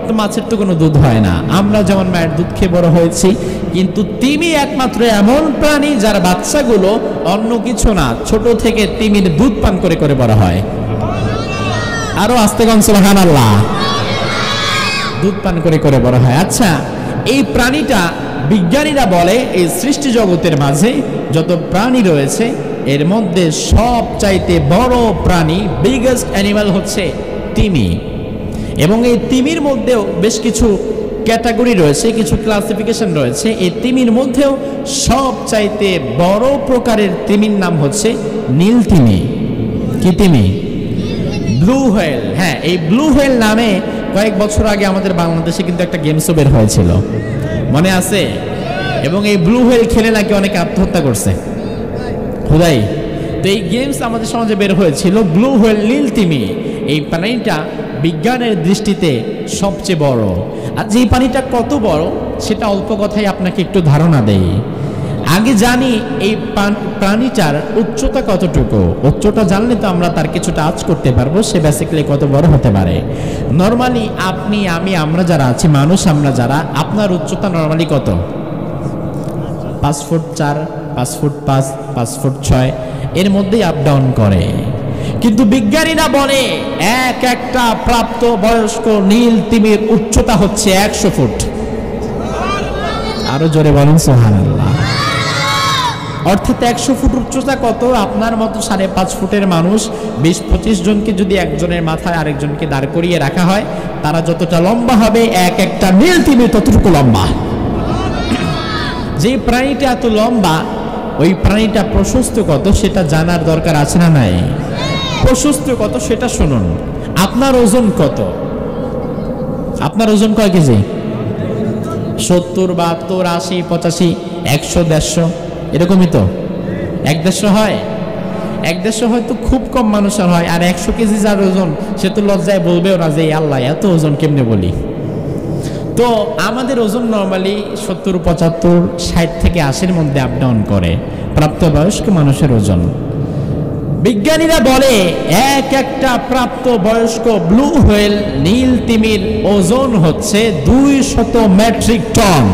তো মাছের তো কোনো দুধ হয় না, আমরা যেমন মায়ের দুধ খেয়ে বড় হয়েছি, কিন্তু তিমি একমাত্র এমন প্রাণী যার বাচ্চাগুলো অন্য কিছু না, ছোট থেকে তিমির দুধ পান করে করে বড় হয়। আরো আস্তে গান সুবহানাল্লাহ, দুধ পান করে করে বড় হয়। আচ্ছা, এই প্রাণীটা বিজ্ঞানীরা বলে এই সৃষ্টি জগতের মাঝে যত প্রাণী রয়েছে এর মধ্যে সবচাইতে বড় প্রাণী, বিগেস্ট অ্যানিমাল হচ্ছে তিমি। এবং এই তিমির মধ্যেও বেশ কিছু ক্যাটাগরি রয়েছে, কিছু ক্লাসিফিকেশন রয়েছে। এই তিমির মধ্যেও সবচাইতে বড় প্রকারের তিমির নাম হচ্ছে নীল তিমি। কি তিমি? Blue whale. হ্যাঁ, এই ব্লু হোয়েল নামে কয়েক বছর আগে আমাদের বাংলাদেশে কিন্তু একটা গেমসও বের হয়েছিল, মনে আছে? এবং এই ব্লু হোয়েল খেলে নাকি অনেকে আত্মহত্যা করছে, খুদাই। তো এই গেমস আমাদের সমাজে বের হয়েছিল। ব্লু হোয়েল, নীল তিমি, এই প্রাণীটা বিজ্ঞানের দৃষ্টিতে সবচেয়ে বড়। আর যে প্রাণীটা কত বড় সেটা অল্প কথায় আপনাকে একটু ধারণা দেই। আগে জানি এই প্রাণীটার উচ্চতা কতটুকু। উচ্চতা জানলে তো আমরা তার কিছুটা আঁচ করতে পারবো সে বেসিক্যালি কত বড় হতে পারে। নর্মালি আপনি, আমি, আমরা যারা আছি, মানুষ আমরা যারা, আপনার উচ্চতা নর্মালি কত? পাঁচ ফুট চার, পাঁচ ফুট পাঁচ, পাঁচ ফুট ছয়, এর মধ্যেই আপ ডাউন করে। কিন্তু বিজ্ঞানীরা বলে এক একটা প্রাপ্ত বয়স্ক নীল তিমির উচ্চতা হচ্ছে একশো ফুট। আরো জোরে বলেন সুবহানাল্লাহ। অর্থাৎ একশো ফুট উচ্চতা কত? আপনার মতো সাড়ে পাঁচ ফুটের মানুষ বিশ পঁচিশ জনকে যদি একজনের মাথায় আরেকজনকে দাঁড় করিয়ে রাখা হয়, তারা যতটা লম্বা হবে এক একটা নীল তিমি ততটুকু লম্বা। যে প্রাণীটা এত লম্বা, ওই প্রাণীটা প্রশস্ত কত সেটা জানার দরকার আছে না নাই? প্রশস্ত কত সেটা শুনুন। আপনার ওজন কত? আপনার ওজন কয় কেজি? সত্তর, বাহাত্তর, আশি, পঁচাশি, একশো, দেড়শো, এরকমই তো। এক দেড়শো হয়? এক দেড়শো হয়তো খুব কম মানুষের হয়। আর একশো কেজি যার ওজন সে তো লজ্জায় বলবেও না যে আল্লাহ এত ওজন কেমনে বলি। তো আমাদের ওজন নর্মালি সত্তর, পঁচাত্তর, ষাট থেকে আশির মধ্যে আপ ডাউন করে প্রাপ্তবয়স্ক মানুষের ওজন। বিজ্ঞানীরা বলে এক একটা প্রাপ্ত বয়স্ক ব্লু হোয়েল নীল তিমির ওজন হচ্ছে দুইশত মেট্রিক টন।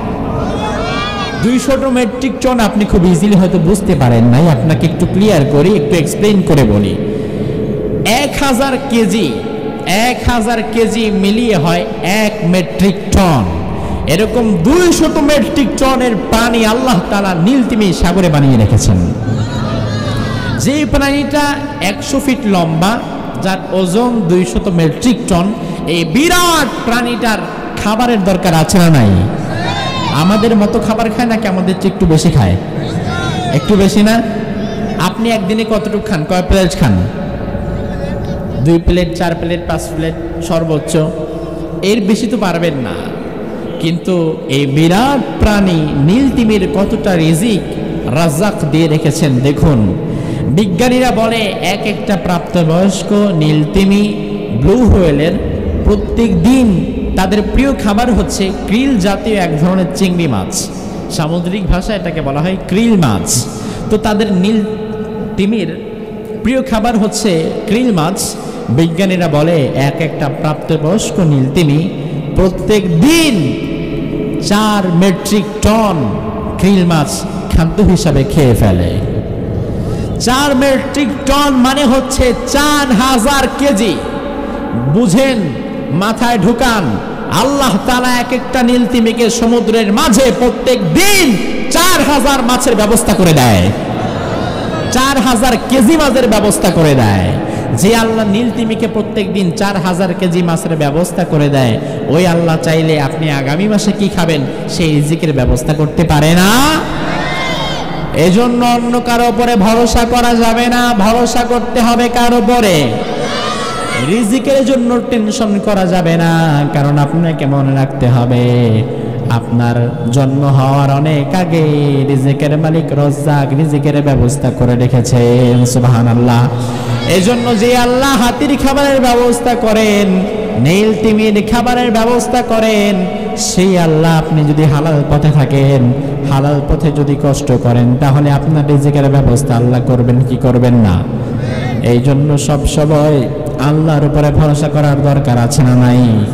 দুইশত মেট্রিক টন আপনি খুব ইজিলি হয়তো বুঝতে পারেন নাই, আপনাকে একটু ক্লিয়ার করি, একটু এক্সপ্লেইন করে বলি। এক হাজার কেজি, এক হাজার কেজি মিলিয়ে হয় এক মেট্রিক টন। এরকম দুইশত মেট্রিক টনের পানি আল্লাহ তাআলা নীল তিমি সাগরে বানিয়ে রেখেছেন। যে প্রাণীটা একশো ফিট লম্বা, যার ওজন দুইশত মেট্রিক টন, এই বিরাট প্রাণীটার খাবারের দরকার আছে না নাই? আমাদের মতো খাবার খায় নাকি আমাদের চেয়ে একটু বেশি খায়? একটু বেশি না? আপনি একদিনে কতটুকু খান? কয় প্লেট খান? দুই প্লেট, চার প্লেট, পাঁচ প্লেট সর্বোচ্চ, এর বেশি তো পারবেন না। কিন্তু এই বিরাট প্রাণী নীল তিমির কতটা রিজিক রাজ্জাক দিয়ে রেখেছেন দেখুন। বিজ্ঞানীরা বলে এক একটা প্রাপ্তবয়স্ক নীল তিমি ব্লু হোয়েলের প্রত্যেক দিন তাদের প্রিয় খাবার হচ্ছে ক্রিল জাতীয় এক ধরনের চিংড়ি মাছ। সামুদ্রিক ভাষায় এটাকে বলা হয় ক্রিল মাছ। তো তাদের নীল তিমির প্রিয় খাবার হচ্ছে ক্রিল মাছ। বিজ্ঞানীরা বলে এক একটা প্রাপ্তবয়স্ক নীল তিমি প্রত্যেক দিন চার মেট্রিক টন ক্রিল মাছ খাদ্য হিসাবে খেয়ে ফেলে। চার মেট্রিক টন মানে হচ্ছে চার হাজার কেজি। বুঝেন, মাথায় ঢুকান, আল্লাহ তাআলা এক একটা নীল তিমিকে সমুদ্রের মাঝে প্রত্যেক দিন চার হাজার মাছের ব্যবস্থা করে দেয়, চার হাজার কেজি মাছের ব্যবস্থা করে দেয়। যে আল্লাহ নীল তিমিকে প্রত্যেক দিন চার হাজার কেজি মাছের ব্যবস্থা করে দেয়, ওই আল্লাহ চাইলে আপনি আগামী মাসে কি খাবেন সেই রিজিকের ব্যবস্থা করতে পারে না? এজন্য অন্য কারো উপরে ভরসা করা যাবে না, ভরসা করতে হবে কার উপরে? রিজিকের জন্য টেনশন করা যাবে না, কারণ আপনাকে মনে রাখতে হবে আপনার জন্ম হওয়ার অনেক আগে রিজিকের মালিক রাজ্জাক রিজিকের ব্যবস্থা করে রেখেছেন। সুবহানাল্লাহ। এজন্য যে আল্লাহ হাতির খাবারের ব্যবস্থা করেন, নীল তিমির খাবারের ব্যবস্থা করেন, সেই আল্লাহ আপনি যদি হালাল পথে থাকেন, হালাল পথে যদি কষ্ট করেন, তাহলে আপনার রিজিকের ব্যবস্থা আল্লাহ করবেন কি করবেন না? এই জন্য সব সময় আল্লাহর উপরে ভরসা করার দরকার আছে না নাই?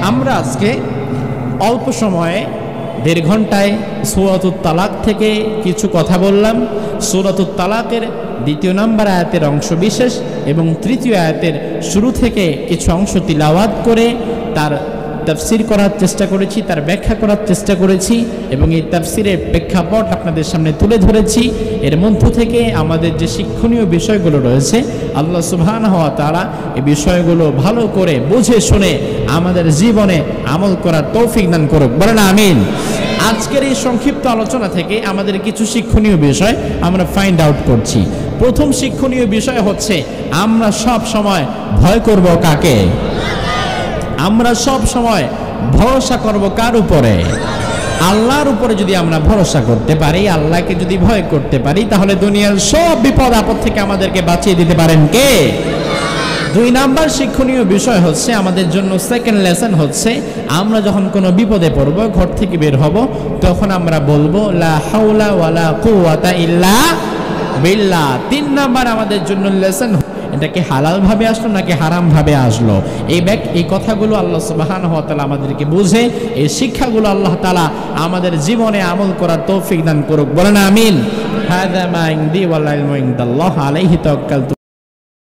আমরা আজকে অল্প সময়ে দেড় ঘন্টায় সূরাতুত তালাক থেকে কিছু কথা বললাম। সূরাতুত তালাকের দ্বিতীয় নম্বর আয়াতের অংশ বিশেষ এবং তৃতীয় আয়াতের শুরু থেকে কিছু অংশ তিলাওয়াত করে তার তাফসির করার চেষ্টা করেছি, তার ব্যাখ্যা করার চেষ্টা করেছি এবং এই তাফসিরের প্রেক্ষাপট আপনাদের সামনে তুলে ধরেছি। এর মধ্য থেকে আমাদের যে শিক্ষণীয় বিষয়গুলো রয়েছে, আল্লাহ সুবহানাহু ওয়া তাআলা এই বিষয়গুলো ভালো করে বুঝে শুনে আমাদের জীবনে আমল করার তৌফিক দান করুক, বলেন আমিন। আজকের এই সংক্ষিপ্ত আলোচনা থেকে আমাদের কিছু শিক্ষণীয় বিষয় আমরা ফাইন্ড আউট করছি। প্রথম শিক্ষণীয় বিষয় হচ্ছে আমরা সব সময় ভয় করব কাকে? আমরা সব সময় ভরসা করব কার উপরে? আল্লাহর উপরে। যদি আমরা ভরসা করতে পারি, আল্লাহকে যদি ভয় করতে পারি, তাহলে দুনিয়ার সব বিপদ আপদ থেকে আমাদেরকে বাঁচিয়ে দিতে পারেন কে? দুই নাম্বার শিক্ষণীয় বিষয় হচ্ছে আমাদের জন্য সেকেন্ড লেসন হচ্ছে আমরা যখন কোনো বিপদে পড়ব, ঘর থেকে বের হব, তখন আমরা বলবো লা হাওলা ওয়ালা কুওয়াতা ইল্লা বিল্লাহ। তিন নাম্বার আমাদের জন্য লেসন, এটা কি হালাল ভাবে আসলো নাকি হারাম ভাবে আসলো, এই ব্যাক এই কথাগুলো আল্লাহ সুবহানাহু ওয়া তাআলা আমাদেরকে বুঝে এই শিক্ষাগুলো আল্লাহ তাআলা আমাদের জীবনে আমল করার তৌফিক দান করুক, বলেন আমিন। হাযা মা ইনদি ওয়াল ইলমু ইনদাল্লাহ আলাইহি তাওয়াক্কালতু।